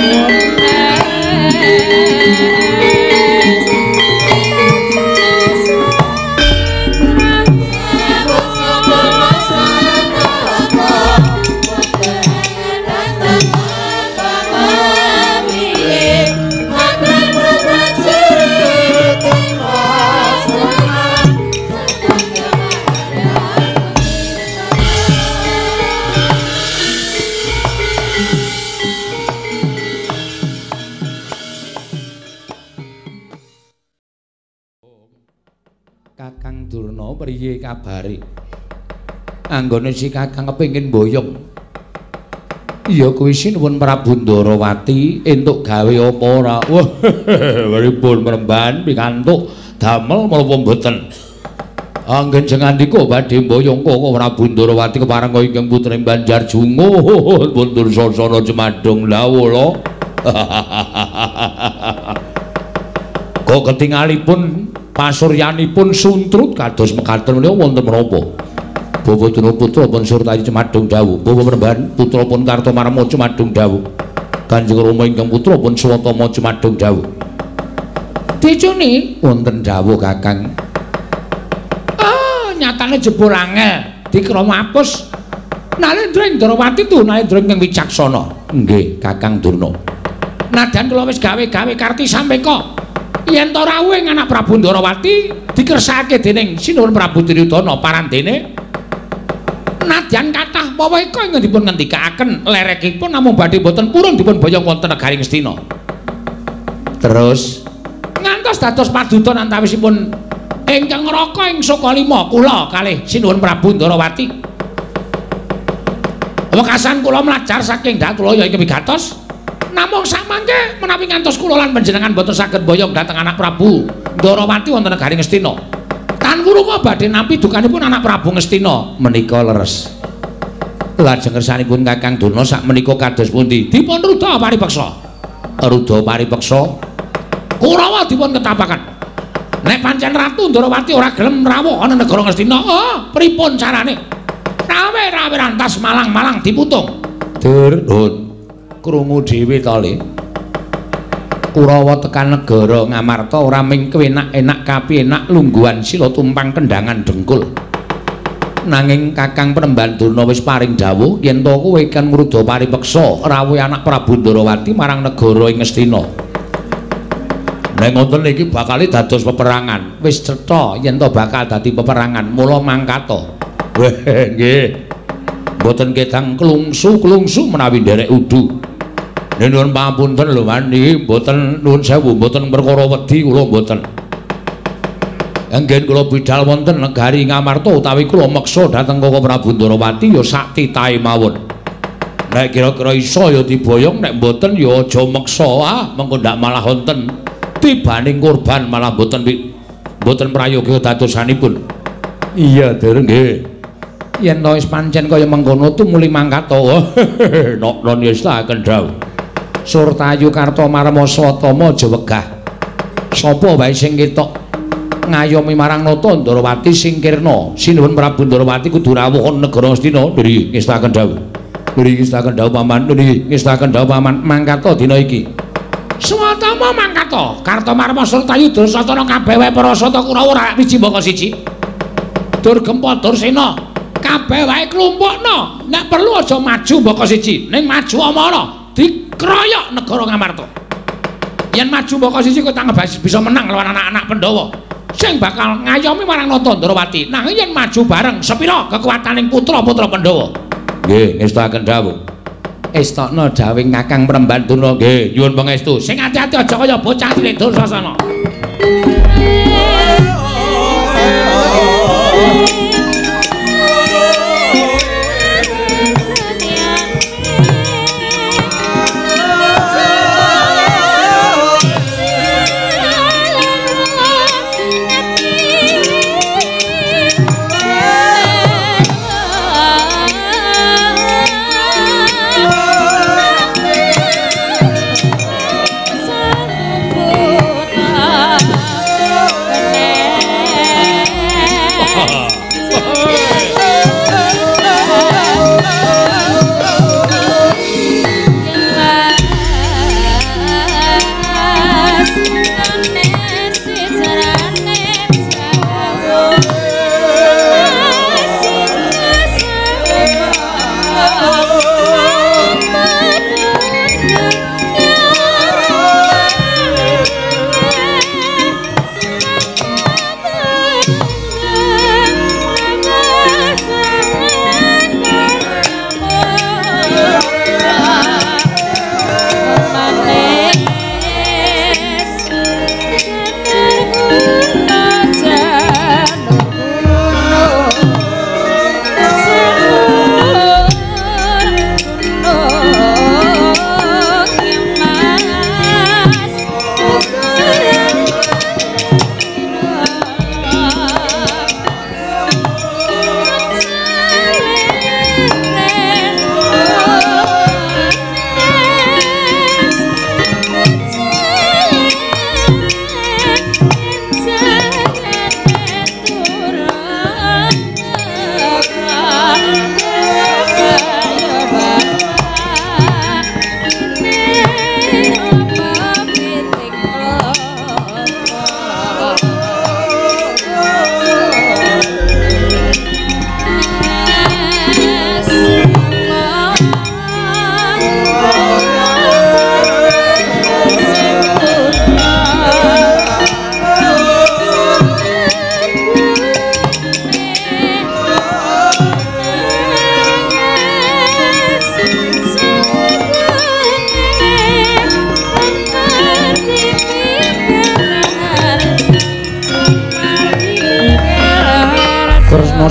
Kakang Durna priye kabare? Anggone si Kakang kepengin boyong. Iya kuwi sinuwun Prabu Ndarawati entuk gawe apa ora? Wah, pripun Mremban pikantuk damel menapa mboten? Anggen jeng andika badhe boyong kok Prabu Ndarawati kepareng ingkang putreng Banjar Jungo puntur sasana Cemadong lawula. Kok ketingalipun pasuryanipun suntrut kados mekaten menika wonten menapa? Bawa Duna putra pun Surtayu Cemadong dawuh, Bawa Mremban putra pun Kartomarma Cemadong dawuh. Kanjeng Rama ingkang putra pun Swatama Cemadong dawuh. Dicune wonten dawuh Kakang. Ah, nyatane jebul angel dikrama apus. Nalendra Indrawati tu nalendra ingkang wicaksana. Nggih, Kakang Durna. Nadan kula wis gawe-gawe karti sampeka. Yen ta rawuh ing anak Prabu Ndarawati dikersakake dening Sinuwun Prabu Duryudana parandene nadyan kathah paweka ingkang dipun ngendikaaken lerekipun namung badhe boten purun dipun boyong wonten negari Ngastina. Terus ngantos dados padudan antawisipun ingkang ngraka ing Sokalima kula kalih Sinuwun Prabu Ndarawati. Wekasan kula mlajar saking Datulaya ing wigatos namung samangke menawi ngantos kula lan panjenengan boten saged boyong dhateng anak Prabu Ndarawati wonten negari Ngastina. Tan kula badhe nampi dukanipun anak Prabu Ngastina menika leres. Lajeng kersanipun Kakang Durna sak menika kados pundi? Dipun rudha paripeksa. Rudha paripeksa. Kurawa dipun ketapaken. Nek pancen Ratu Ndarawati ora gelem rawuh ana negara Ngastina, oh, pripun carane? Rawe-rawe rantas malang-malang diputung. Durun krungu dhewe to Le. Kurawa tekan negara Ngamarta ora ming kenak-enak kapienak lungguhan sila tumpang kendangan dengkul. Nanging Kakang Penemban Durna wis paring dawuh yen to kowe kan ngrudha paripeksa rawuh anak Prabu Ndarawati marang negara ing Ngastina. Nek ngoten iki bakal dados peperangan. Wis cetha yen to bakal dadi peperangan, mula mangkata. Weh, nggih. Mboten kedang klungsu-klungsu menawi nderek udu. Nuwun pamunten lho Man, niki mboten nuwun sewu, mboten perkara wedi kula mboten. Anggen kula bidhal wonten negari Ngamarta utawi kula meksa dhateng Koko Prabu Ndarawati ya sak titahe mawon. Nek kira-kira iso ya diboyong, nek mboten ya aja meksa, ah mengko ndak malah wonten tibaning kurban malah mboten mboten prayoga dadosanipun. Iya, Der nggih. Yen to wis pancen kaya mengkono tumuli mangkata. Nok non ya staken dawuh. Surtayu Kartomarma Swatama aja wegah. Sapa wae sing ketok ngayomi marang Nata Ndarawati singkirna. Sinuwun Prabu Ndarawati kudu rawuh negara Ngastina. Nggih, ngestaken dawuh. Nggih, ngestaken dawuh Paman. Nggih, ngestaken dawuh Paman. Mangkata dina iki. Swatama mangkata. Kartomarma Surtayu Dursasana kabeh wae para sata Kurawa ora wiji mbaka siji. Durgempa Dursena kabeh wae klumpukna. Nek perlu aja maju mbaka siji, ning maju amana. Dikroyok negara Ngamarta. Yen maju mbaka siji kowe tak bisa menang lawan anak-anak Pandhawa sing bakal ngayomi marang Nata Ndarawati. Nanging yen maju bareng sepira kekuataning putra-putra Pandhawa. Nggih, ngestaken dawuh. Estana dawuh Kakang Penemban Durna. Nggih, nyuwun pangestu. Sing ati-ati aja kaya bocah cilik Dursasana.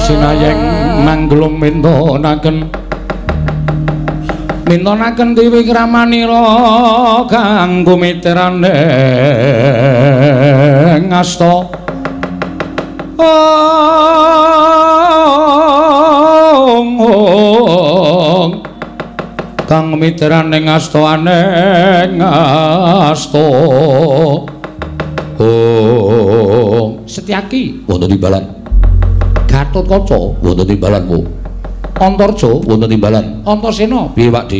sinayeng manglum mintonaken mintonaken Dewi Kramanira kanggo miteraning asta ong ong kang miteraning asta aneng asta ong Setyaki wonten timbalan Gatotkaca wonten timbalanmu Antarja wonten timbalan Antasena piye Pakde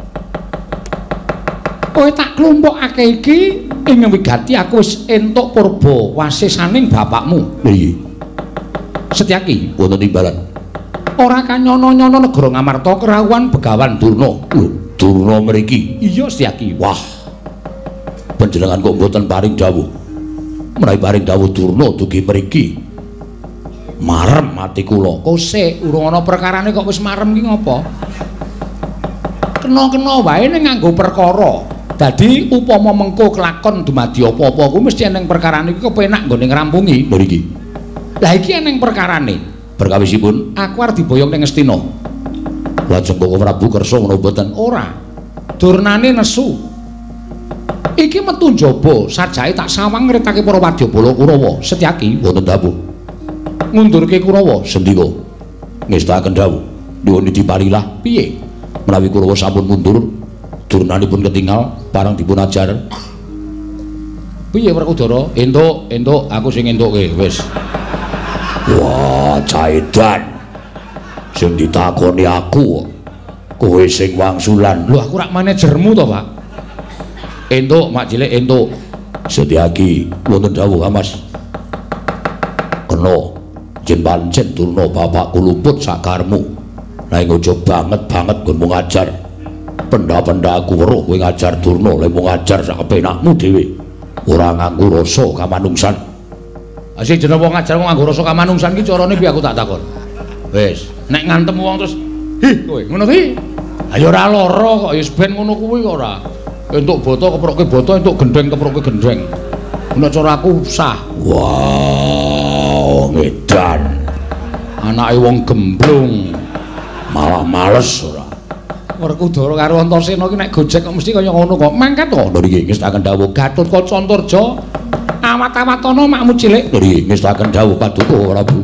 kowe tak klumpukake iki ing wigati aku wis entuk purba wasisaning bapakmu piye Setyaki wonten timbalan ora kanyono-nyono negara Ngamarta kerawuhan Begawan Durna lho Durna mriki iya Setyaki wah panjenengan kok mboten paring dawuh menawi paring dawuh Durna dugi mriki marem ati kula kok sik urung ana perkarane kok wis marem ki ngopo kena-kena wae ning nganggo perkara dadi upama mengko kelakon dumadi apa-apa kuwi mesti eneng perkarane iki kepenak nggone ngrampungi mriki lah iki eneng perkarane berkawisipun aku arep diboyong ning Ngastina lajeng Koko Prabu kersa ngono mboten ora durnane nesu iki metu njaba sajae tak sawang ngritake para wadyabala Kurawa Setyaki wonten dawuh ngundurke Kurawa sendika ngestaken dawuh nyuwun diparilah piye menawi Kurawa sampun mundur durnanipun ketingal parang dipun ajar piye Werkudara entuk entuk aku sing entukke wis wah caedan sing ditakoni aku kowe sing wangsulan lho aku rak manajermu to Pak entuk mak cilik entuk Setyaki wonten dawuh Mas kena jen pancen Durna bapakku luput sakarmu nanging aja banget-banget nggonmu ngajar pendha-pendha aku weruh kowe ngajar Durna lek mung ngajar sak kepenakmu dhewe ora nganggo rasa kamanungsan asih jeneng wong ngajar kok nganggo rasa kamanungsan ki carane piye aku tak takon wis nek ngantem wong terus hi kowe ngono ki ayo ora lara kok ya ben ngono kuwi kok ora entuk boto keproke boto entuk gendeng keproke gendeng nek cara aku sah wow ngedan anake wong gemblung malah males ora Werkudara karo Antasena ki nek gojek kok mesti kaya ngono kok mangkat to nggih ngestaken dawuh Gatotkaca Antarja awat-awatana makmu cilik nggih ngestaken dawuh Paduka Prabu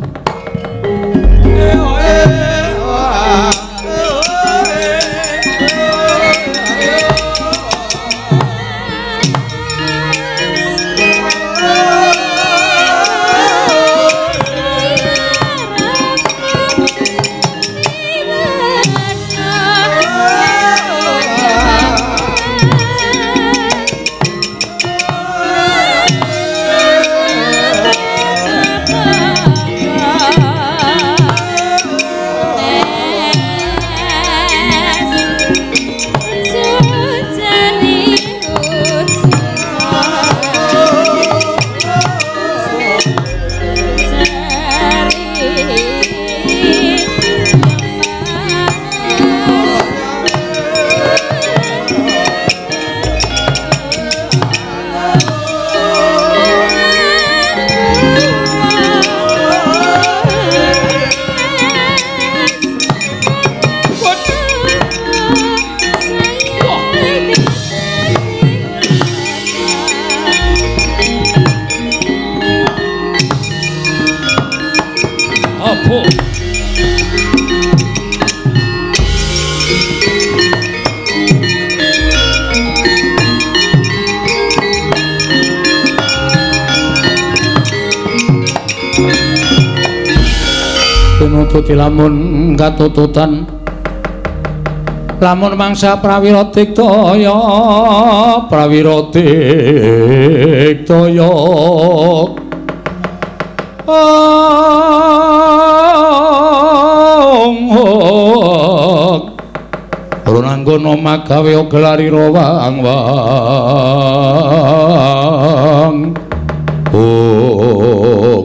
Pinututi lamun katututan lamun mangsa prawira diktaya prawira diktaya ora nanggono magawe gelari rawang wang oh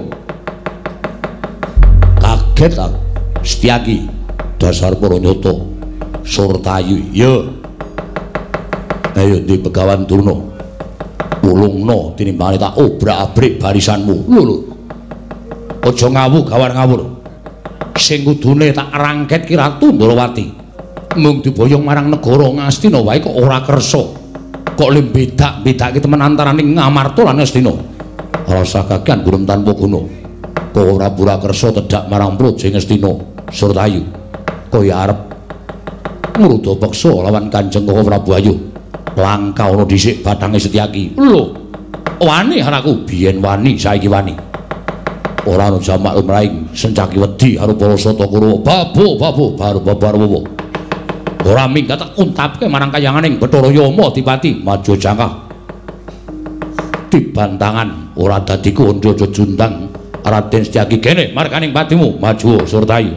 kaget aku Setyaki dasar para nyata Surtayu ya ayo di Begawan Durna ulungna tinimbangane tak obrak-abrik barisanmu lho lho aja ngawur gawar ngawur sing kudune tak rangket ki Ratu Ndrawati. Mung diboyong marang negara Ngastina wae kok ora kersa. Kok le bedak-bedake temen antaraning Ngamarta lan Ngastina. Rasa kagan gurem tanpa guna. Kok ora pura kersa tedhak marang Praja Ngastina Surtayu. Kaya arep ngruda peksa lawan Kanjeng Koko Prabu Ayu. Langka ana dhisik bathange Setyaki. Lho, wani anakku, biyen wani, saiki wani. Ora ana jamak lumrahing Sencaki wedi karo para Sata Kurawa. Babu, babu, baru babu. Ora minggat tak untapke marang kayanganing Bathara Yama Dipati maju jangkah. Dibantangan ora dadi kondha aja jundang Raden Setyaki kene markaning patimu maju Surtayu.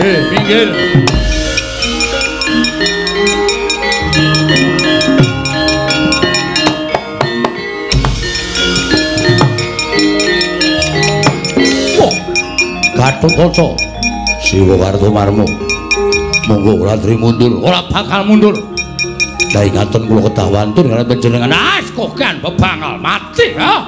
Eh, minggir. Gatotkaca Siwa Kartomarma monggo ora tri mundur ora bakal mundur la ingaten kula kedah wantun kaliyan panjenengan as kokan bebangal mati ha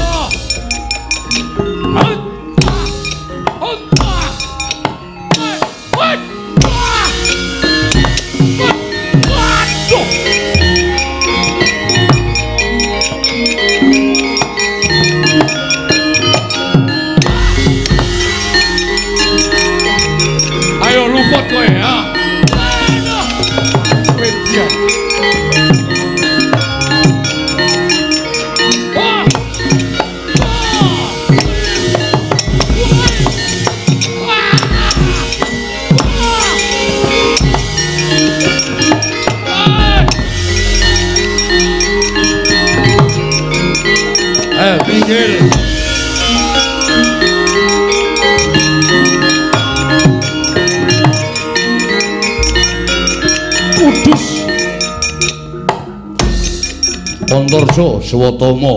kowe ha. Wedya. Wah. Eh, pinggir. Antarja Swatama.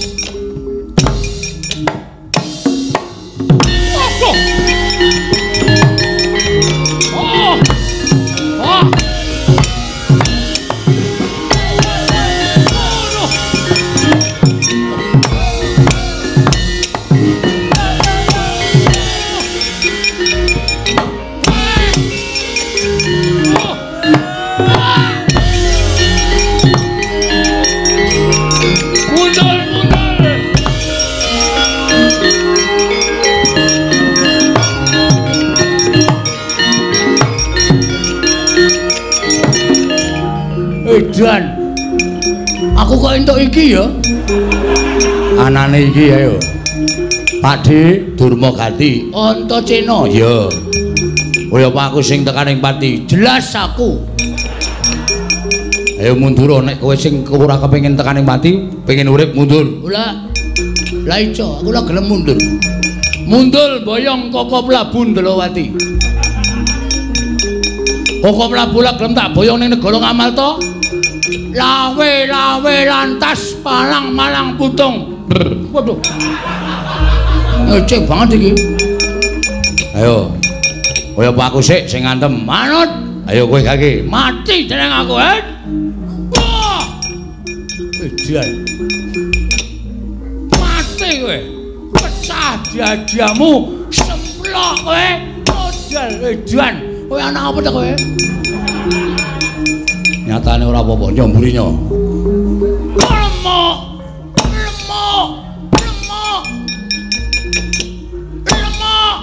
Dan aku kok entuk iki ya anane iki ayo Pakde Durmagati Antacena ya kaya apa aku sing tekaning pati jelas aku ayo mundur nek kowe sing ora kepengin tekaning pati pengen urip mundur ora la ijo aku ora gelem mundur mundur boyong Koko Prabu Ndrawati Koko Prabu lak gelem tak boyong ning negara Ngamarta lawe lawe lantas palang malang putung. Waduh. Ngecek banget iki. Ayo. Kaya apa aku sik sing ngantem manut. Ayo kowe kaki mati jeneng aku, eh. Wah. Edan. Mati kowe. Pecah jajamu semplok kowe. Modal edan. Kowe anak apa ta kowe? Nyatane ora apa-apa nyomburinya. Lemok. Lemok. Lemok. Lemok.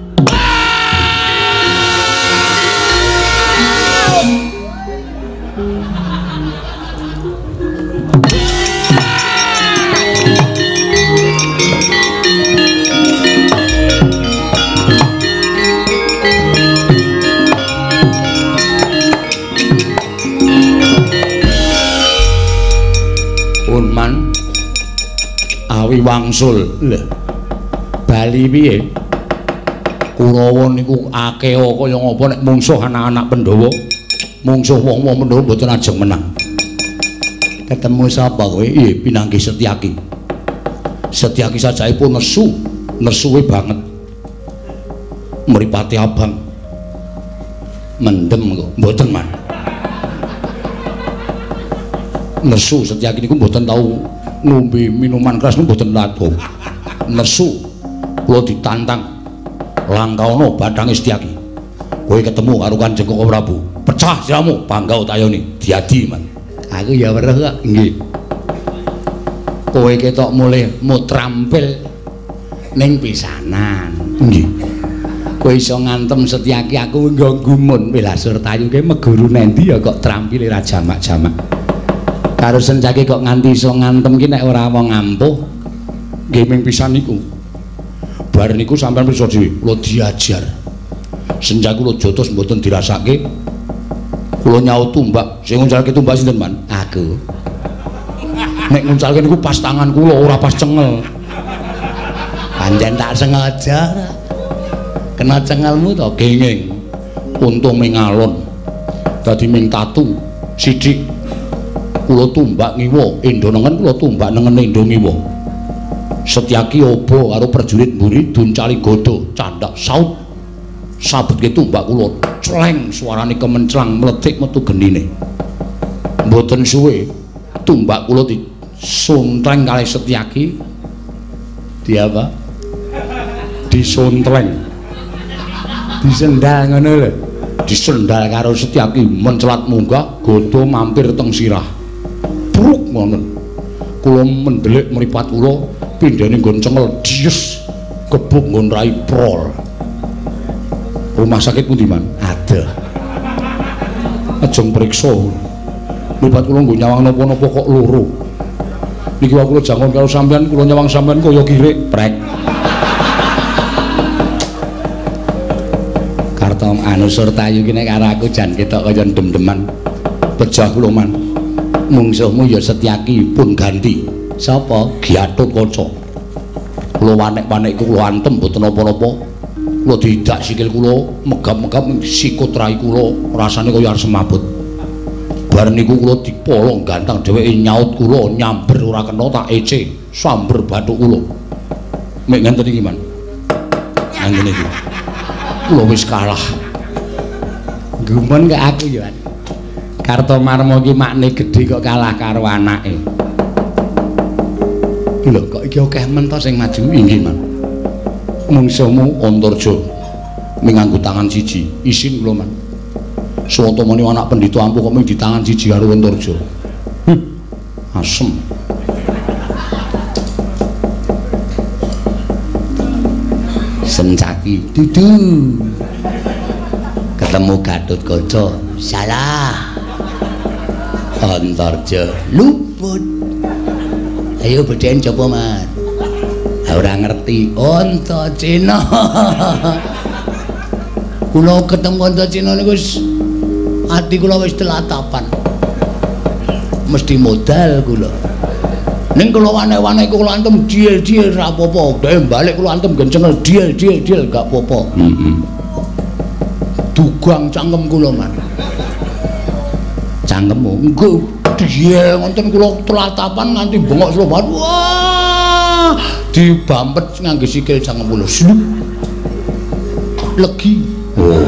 Unman awi wangsul lho bali piye Kurawa niku akeh kaya ngapa nek mungsuh anak-anak Pandhawa mungsuh wong-wong Pandhawa mboten ajeng menang ketemu sapa kowe iya Pinanggih Setyaki Setyaki sajaipun nesu nesuwe banget mripate abang mendem kok mboten man nesu Setyaki niku mboten tau ngombe minuman keras niku mboten lato. Nesu kula ditantang langkauna badange Setyaki. Kowe ketemu karo Kanjeng Koko Prabu, pecah siramu, bangga utayane diadi man. Aku ya weruh kok, nggih. Kowe ketok mulih mutrampil ning pisanan. Nggih. Kowe iso ngantem Setyaki aku nggo gumun Wilasur Tayu ke meguru nendi ya kok trampile ra jamak-jamak. Karo Setyaki kok nganti iso ngantem ki nek ora wong ampuh nggih ming pisan niku bar niku sampean pirsa dhewe kula diajar Setyaki kula jotos mboten dirasake kula nyaut tumbak sing nguncalke tumbak sinten man aku nek nguncalke niku pas tangan kula ora pas cengel pancen tak sengaja kena cengelmu to gengeng untung ming alon dadi ming tatu sithik kula tumbak ngiwa endo nengen kula tumbak nengen endo ngiwa Setyaki obo karo prajurit mburi duncali godo candak saut sabetke tumbak kula cleng suarane kemenclang mletik metu genine mboten suwe tumbak kula disuntreng kalih Setyaki di apa disuntreng disendal ngono lho disendal karo Setyaki mencelat munggah godo mampir teng sirah bruk ngono kula mendelik mripat kula pindhane nggon cengel dius gebuk nggon rai prol rumah sakit pundi man ada ajeng priksa mripat kula nggo nyawang napa-napa kok loro niki wae kula jangon karo sampean kula nyawang sampean kaya kirik prek kartom anu Surtayu ki nek karo aku jan ketok kaya dem-deman pejah kula man mungsuhmu ya Setyaki pun ganti sapa Gatotkaca kula wanek-wanek kula antem mboten napa-napa kula didak sikil kula megap-megap sikut rai kula rasane kaya arep semabut bar niku kula dipolong ganteng dheweke nyaut kula nyamber ora kena tak ece samber bathuk kula mek ngenten iki man ngene iki kula wis kalah gumun kok aku ya Kartomarma iki makne gedhe kok kalah karo anake. Lho kok iki akeh men to sing maju inggih, Man. Mungsuhmu Antarja minganggo tangan siji, isin kula, Man. Swatamane anak pendhita ampuh kok mung di tangan siji karo Antarja. Hm. Asem. Sencaki dudu. Ketemu Gatotkaca, salah. Antarja luput. Ayo bedhen coba man. Ora ngerti Antaséna. Kula ketemu Antaséna niku wis ati kula wis telatapan. Mesti modal kula. Ning kula wanek-wanek kula antem diel-diel ra apa-apa. Dhewe balik kula antem gencengel diel-diel gak apa-apa. Heeh. Dugang cangkem kula man. Cangkemmu engko diel wonten kula telatapan nganti bengok slobat. Wah, dibampet nganggo sikil cangkem kula. Slup. Legi. Oh.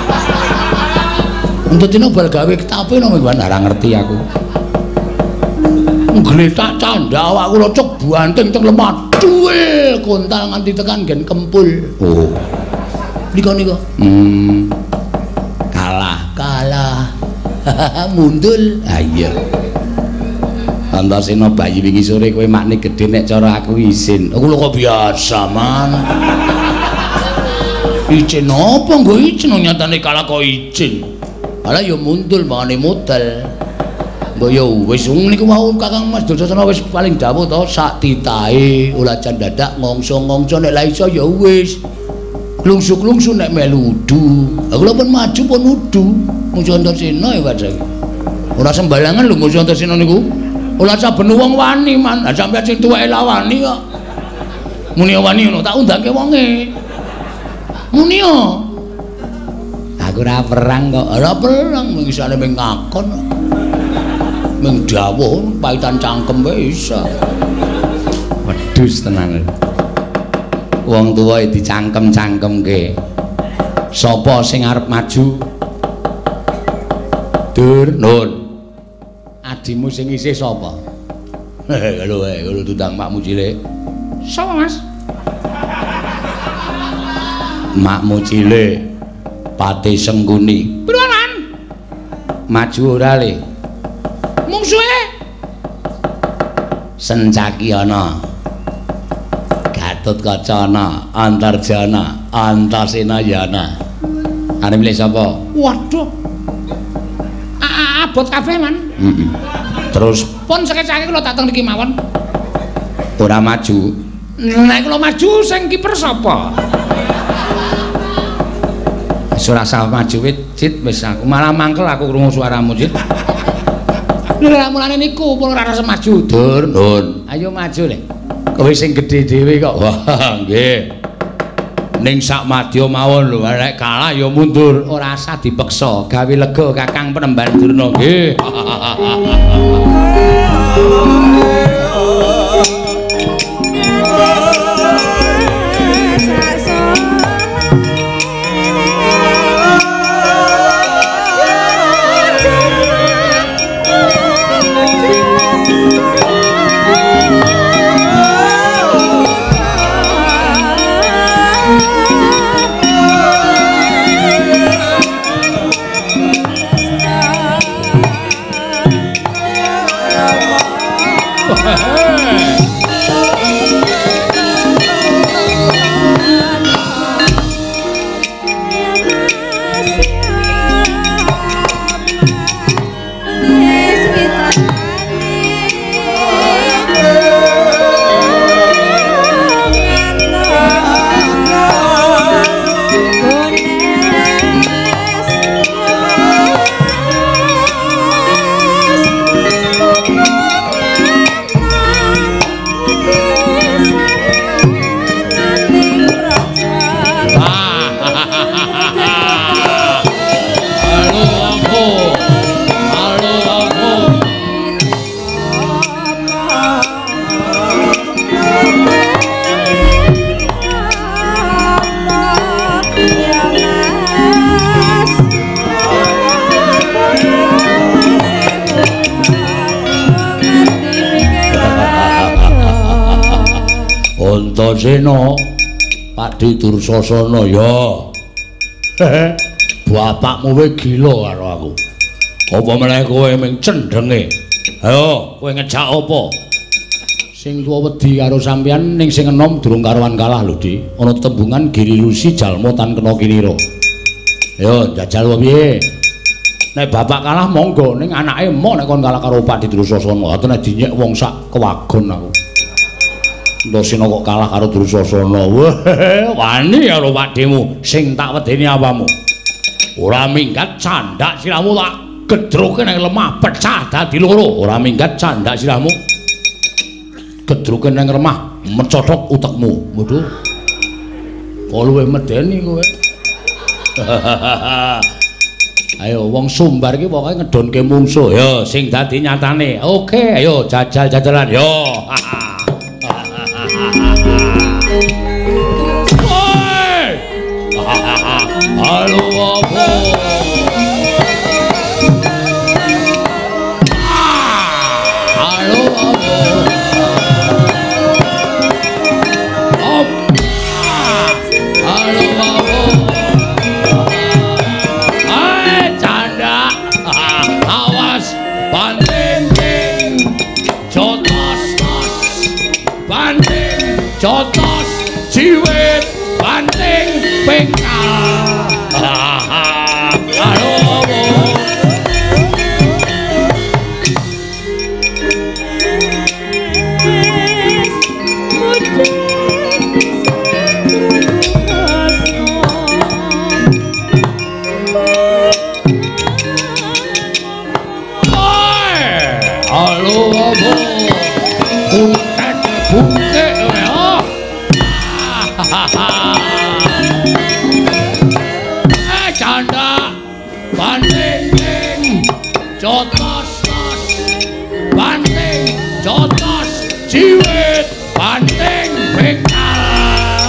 Entetine bal gawe ketape nang mban ora ngerti aku. Ngletak candha awak kula cek banting teng lemah. Duel kontal nganti tekan gen kempul. Oh. Nika-nika. Hmm. Kalah, kalah. Mundul. Ah iya. Antaséna bayi wingi sore kowe makne gedhe nek cara aku isin. Aku lho kok biasa, Man. Icin apa nggo icin nyatane kalah kok icin. Ala ya mundul mangane modal. Mbok ya wis niku mau Kakang Mas Dursasana wis paling dawuh to sak titahe ora jan dadak ngongso-ngongso nek la iso ya wis. Lungsuk-lungsuk nek melu udu. Aku lho pun maju pun udu. Musuh Antaséna ya padha. Ora sembarangan lho musuh Antaséna niku. Ora saben wong wani, Man. Lah sampeyan sing tuweke lawani kok. Muni wani ngono tak undangke wonge. Muni yo. Aku ora perang kok. Ora perang, mung isane mung ngakon. Mung dawuh paitan cangkem wae isa. Wedhus tenan. Wong tuwa dicangkem-cangkemke. Sapa sing arep maju? Dur, Nun. Adimu sing isih sapa? Lho wae, lho tutang makmu cilik. Sapa, Mas? Makmu cilik. Pati Sengkuni. Pironan? Maju ora le? Mungsuhe. Sencaki ana. Gatotkaca ana, Antarja ana, Antaséna ya ana. Arep milih sapa? Waduh. Abot kabeh, Man. Heeh. Terus pun sekecake kula tak teng niki mawon. Ora maju. Nek kula maju sing kiper sapa? Wis ora usah maju wit, Cit, wis aku malah mangkel aku krungu suaramu, Cit. Lha mulane niku pun ora rasa maju, Dur. Nun. Ayo maju le. Kowe sing gedhe dhewe kok. Wah, nggih. ning sak madya mawon lho nek kalah ya mundur ora usah dipeksa gawe lega Kakang Penemban Durna nggih. Antasena Pakdi Dursasana ya. Bapakmu wis gila karo aku. Apa meneh kowe ming cendhenge? Ayo, kowe ngejak apa? Sing tuwa wedi karo sampeyan ning sing enom durung karuan kalah lho, Dik. Ana tembungan Giri Lusi jalma tan kena kinira. Ayo, jajal wae piye? Nek bapak kalah monggo, ning anake mo nek kon kalah karo Pakdi Dursasana, atene dinyek wong sak kewagon aku. Antasena kok kalah karo Dursasana. Wah, wani karo pakdemu sing tak wedeni apamu. Ora minggat candhak sirahmu tak gedruke nang lemah pecah dadi loro. Ora minggat candhak sirahmu. Gedruke nang lemah mencothok utekmu. Waduh. Kok luwe medeni kowe. Ayo wong Sumbar iki pokoke ngedonke mungsuh ya sing dadi nyatane. Oke, ayo jajal-jajalan yo. Halo apa? Halo apa? Op. Halo apa? Hai canda. Awas banting jotos tos. Banting jotos jiwit banting pengkal. Jotos tos banting jotos jiwit banting bengkal.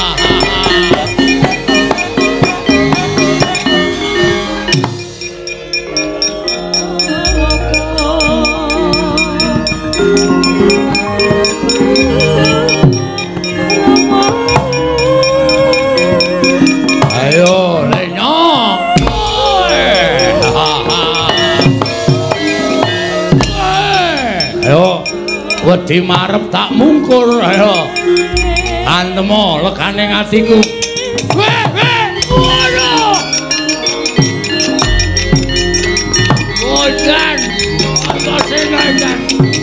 Ayo lenyok. Wedi marep tak mungkur ayo antemo legane atiku weh weh waduh ojan apa sing ojan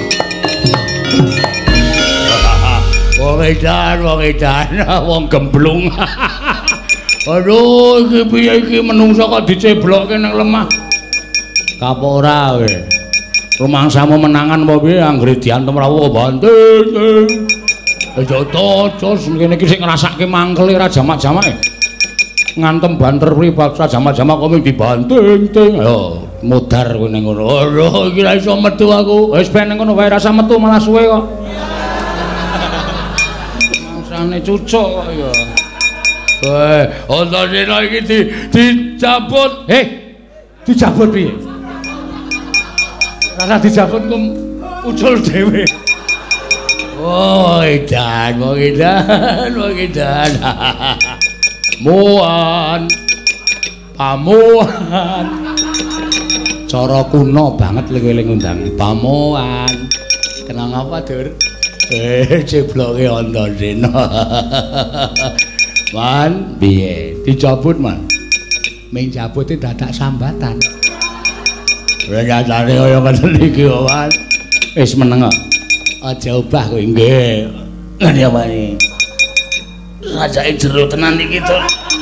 wong edan wong edan wong gemblung aduh iki piye iki menungso kok diceblokke nang lemah kapora we rumangsamu menangan apa piye anggere diantem rawuh banting Aja tocos ngene iki sing ngrasake mangkele ra jamak-jamake. Ngantem banter pripaksa jamak-jamak kok ming dibanting-ting. Ayo mudar kowe ning ngono. Ora iki ra iso metu aku. Wis ben ning ngono wae rasa metu malah suwe kok. Mangsane cucuk kok ya. Weh, Antasena iki di dicabut. Eh, dicabut piye? Rasa dicabut kok ucul dhewe. Oh, edan, wong edan, wong edan. Muan. Pamuan. Cara kuno banget eling undang pamuan. Kenang apa, Dur? Eh, cebloke Antasena. Man, piye? Dicabut, Man. Ming cabute dadak sambatan. Ora nyatane kaya ngoten iki, Man. Wis meneng kok. Aja ubah kowe nggih. Ngene apa iki? Sajake jero tenan iki to.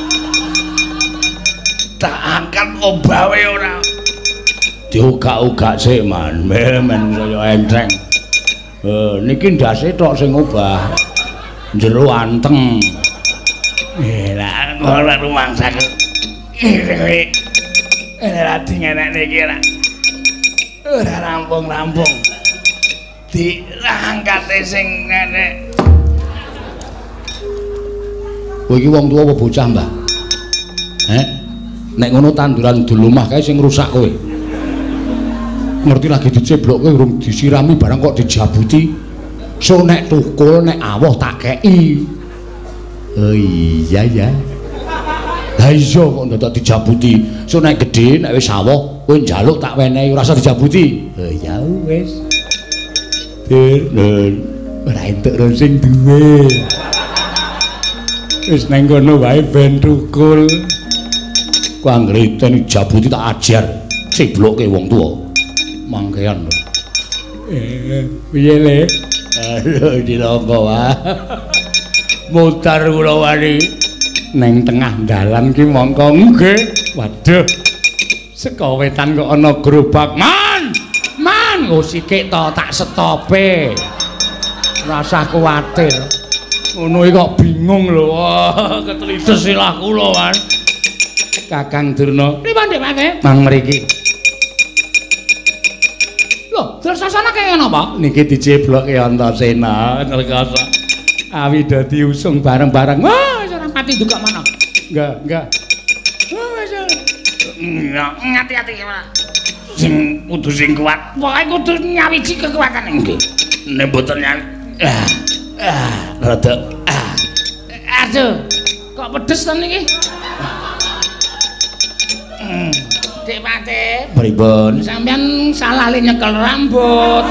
Tak angkat obahe ora. Diugak-ugak sik, Man. Men saya enteng. Eh, niki ndase tok sing obah. Jero anteng. Eh, lah ora rumangsa. Iki ini rati ngenek niki ora. Ora rampung-rampung. Diangkate sing ngene. Kowe iki wong tuwa apa bocah, Mbah? Heh. Nek ngono tanduran dulumah kae sing rusak kowe. Ngerti lagi diceblokke urung disirami barang kok dijabuti. So nek tukul nek awoh tak kei. Oh iya ya. Lah iya kok ndak dijabuti. So nek gedhe nek wis awoh kowe njaluk tak wenehi ora usah dijabuti. Oh ya wis. Nun, ora entuk ron sing duwe. Wis nang kono wae ben tukul. Ku anggere ten jabuti tak ajar, cebloke wong tuwa. Mangkean. Eh, piye le? Aduh, dilonggo wae. Mutar kula wani nang tengah dalan ki mongko nggih. Waduh. Saka wetan kok ana gerobak. Man! Man, oh sikik to tak stope. Rasa kuwatir. Ngono iki kok bingung lho. Wah, ketelides silah kula, Man. Kakang Durna. Pripun, Dik Pate? Mang mriki. Lho, Dursasana kaya napa? Niki dicebloke Antasena ngrekoso. Awi dadi usung bareng-bareng. Wah, ora pati ndukak mana. Enggak, enggak. Oh, wis. Ngati-ati, Pak. Sing kudu sing kuat. Pokoke kudu nyawiji kekuatan nggih. Nek mboten nyawi. Ah. Ah, rada. Ah. Aduh. Kok pedes to niki? Hmm. Dik Pate. Pripun? Sampeyan salah le nyekel rambut.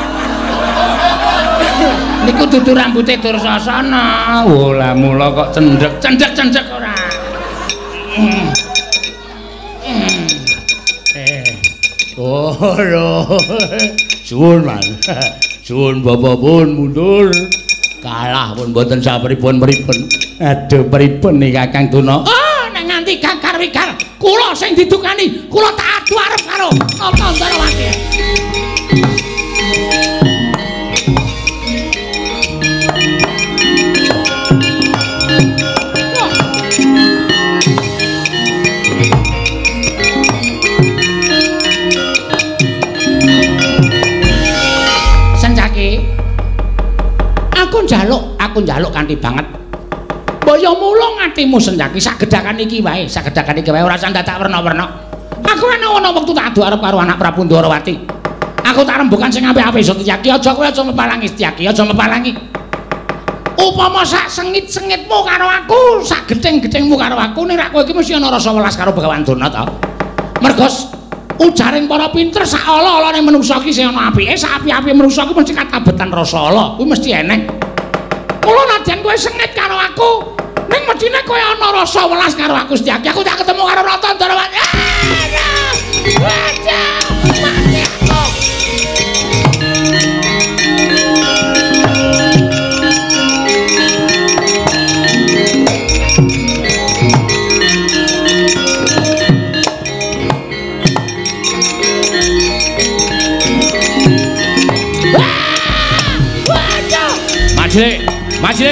Niku dudu rambute Dursasana. Oh, lah mula kok cendhek, cendhek-cendhek ora. Hmm. Hmm. Eh. Oh, lho. Suwun, Man. Suwun Bapak pun mundur. Kalah pun mboten sapripun-pripun. Aduh, pripun nih Kakang Durna? Oh, nek nganti kakar-wikar, kula sing didukani, kula tak adu arep karo Antasena. Aku njaluk, aku njaluk kanthi banget. Mbaya mulung atimu Senjaki sagedakan iki wae, sagedakan iki wae ora usah dadak werna-werna. Aku ana wektu tak adu arep karo anak Prabu Ndarawati. Aku tak rembukan sing apik-apik Setyaki, aja kowe aja mepalangi Setyaki, aja mepalangi. Upama sak sengit-sengitmu karo aku, sak gething-gethingmu karo aku, nek kowe iki mesti ana rasa welas karo Begawan Durna ta. Mergo ujaring para pinter sak ala-alane manungsa iki sing ana apike, sak api-api manungsa iki mesti katabetan rasa ala, kuwi mesti eneng. Mula nadyan kowe sengit karo aku, ning medine kowe ana rasa welas karo aku Setyaki, aku tak ketemu karo Rata Ndarawati. Waduh, mati aku. Majile.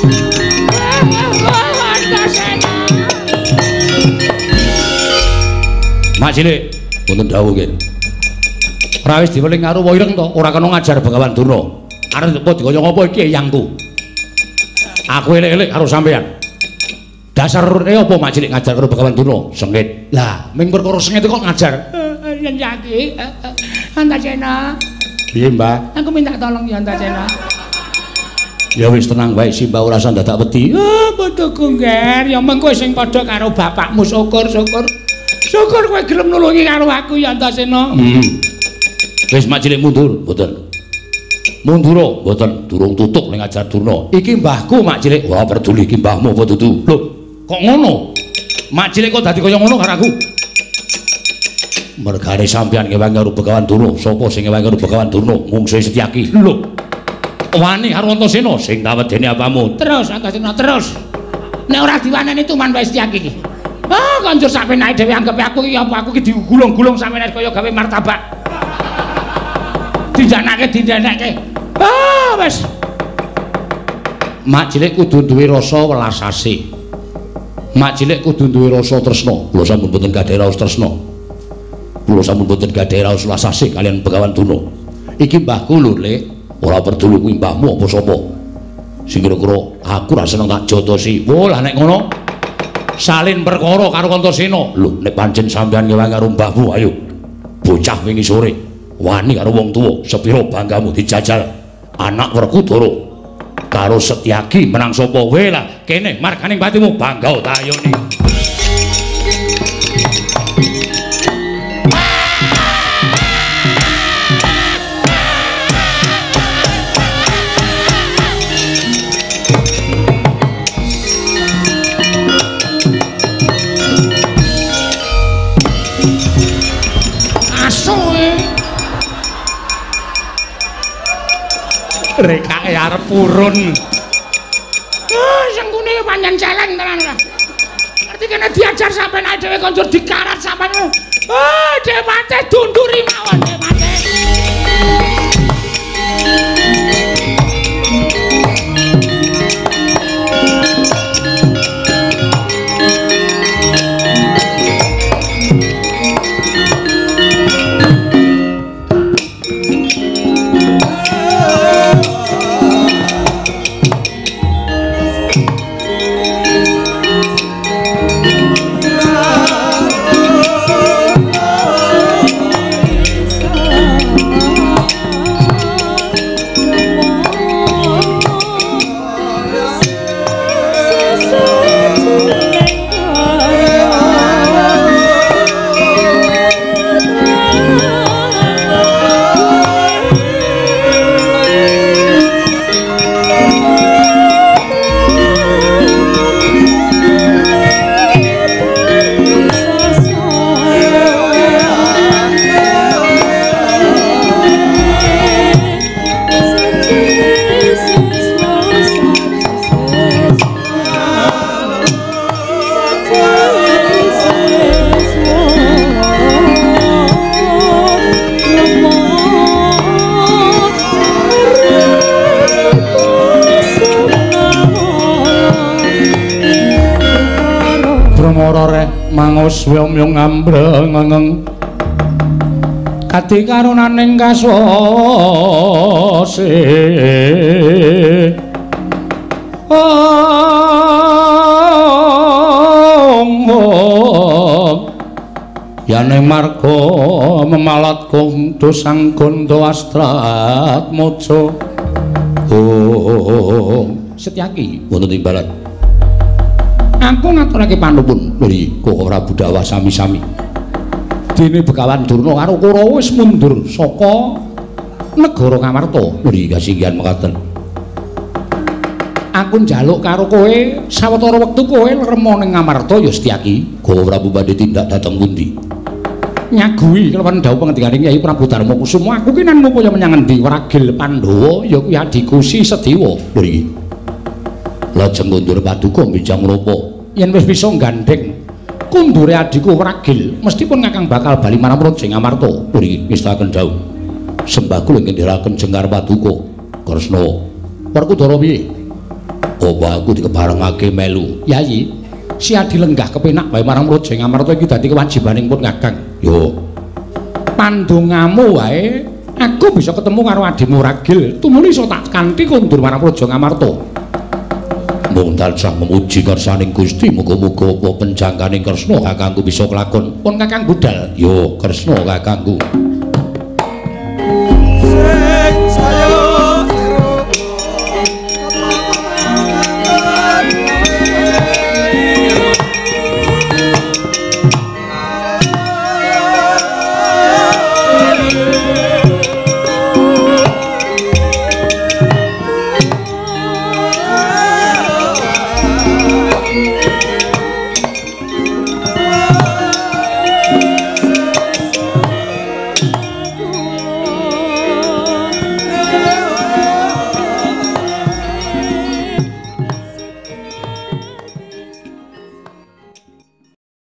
Majile, wonten dawuh nggih. Ora wis diweling karo Waireng to, ora kena ngajar Begawan Durna. Arep apa dikaya ngapa iki eyangku. Aku elek-elek karo sampean. Dasare apa Mak Cilik ngajar karo Begawan Durna? Sengit. Lah, ming perkara sengit kok ngajar. Yen yaki, Antasena. Piye, Mbah? Aku minta tolong ya Antasena. Ya wis tenang wae si Mbah ora usah dadak wedi. Ah, padha Gungger, ya mengko sing padha karo bapakmu syukur-syukur. Syukur kowe gelem nulungi karo aku ya Antasena. Hmm. Wis Mak Cilik mundur, mboten. Mundura, mboten durung tutuk ning ngajar Durna. Iki mbahku Mak Cilik. Wah, peduli iki mbahmu apa dudu? Lho, kok ngono? Mak Cilik kok dadi kaya ngono karo aku? Mergane sampeyan ngewangi karo Begawan Durna. Sapa sing ngewangi karo Begawan Durna? Mungsuhe Setyaki. Lho. Wani karo Antasena sing tawedene apamu? Terus Antasena terus. Nek ora diwaneni tuman wae Setyaki iki. Ah, konjur sampeyan dhewe anggap aku iki apa aku iki digulung-gulung sampeyan kaya gawe martabak. Dijanake dijanake. Ah, wis. Mak Cilik kudu duwe rasa welas asih. Mak Cilik kudu duwe rasa tresna. Kula sampun mboten gadhah raos tresna. Kula sampun mboten gadhah raos welas asih kalian Begawan Durna. Iki mbahku lho, Lek. Ora peduli kuwi mbahmu apa sapa. Sing kira-kira aku ra seneng tak jotosi. Wah, lah nek ngono salin perkara karo Antasena. Lho, nek pancen sampeyan ngewangi karo mbahmu, ayo. Bocah wingi sore wani karo wong tuwa, sepira banggamu dijajal anak Werkudara karo Setyaki menang sapa wae lah kene marganing patimu bangga ta ayone. Rekake arep purun. Ah, sengkune pancen celeng tenan lah. Ngerti kene diajar sampean ae dhewe konjur dikarat sampean. Ah, dhewe mate dunduri mawon dhewe mate. Mangos wyomyong ambreng kati karunaning kasose oh yane marga memalat kong dosang gondo astrat mojo oh Setyaki wonten ing balat. Aku ngaturake panuwun mriki Koko Prabu Dawah sami-sami. Dene Begawan Durna karo Kurawa wis mundur saka negara Ngamarta mriki kasinggihan mekaten. Aku njaluk karo kowe sawetara wektu kowe remo ning Ngamarta ya Setyaki. Koko Prabu badhe tindak dhateng pundi? Nyaguhi kelawan dawuh pangendikane Kyai Prabu Darma Kusuma aku ki nang upaya menyang endi Waragil Pandhawa ya kuwi adiku Si Sedewa mriki. Lajeng kundur paduka bijang ngrapa yen wis bisa gandeng kundure adikku Waragil mestipun Kakang bakal bali marang Raja Ngamarta mriki ngestaken dawuh sembah kula ngendharaken jengkar paduka Kresna Werkudara piye Apa aku dikebarengake melu? Yayi, si Adi lenggah kepenak wae marang Raja Ngamarta iki dadi kewajibaning pun Kakang. Yo. Pandongamu wae aku bisa ketemu karo adimu Ragil. Tumuli iso tak kanthi kondur marang Raja Ngamarta. Mung tansah memuji kersaning Gusti, muga-muga apa penjangkaning Kresna kakangku bisa kelakon. Pun Kakang budal. Yo, Kresna kakangku.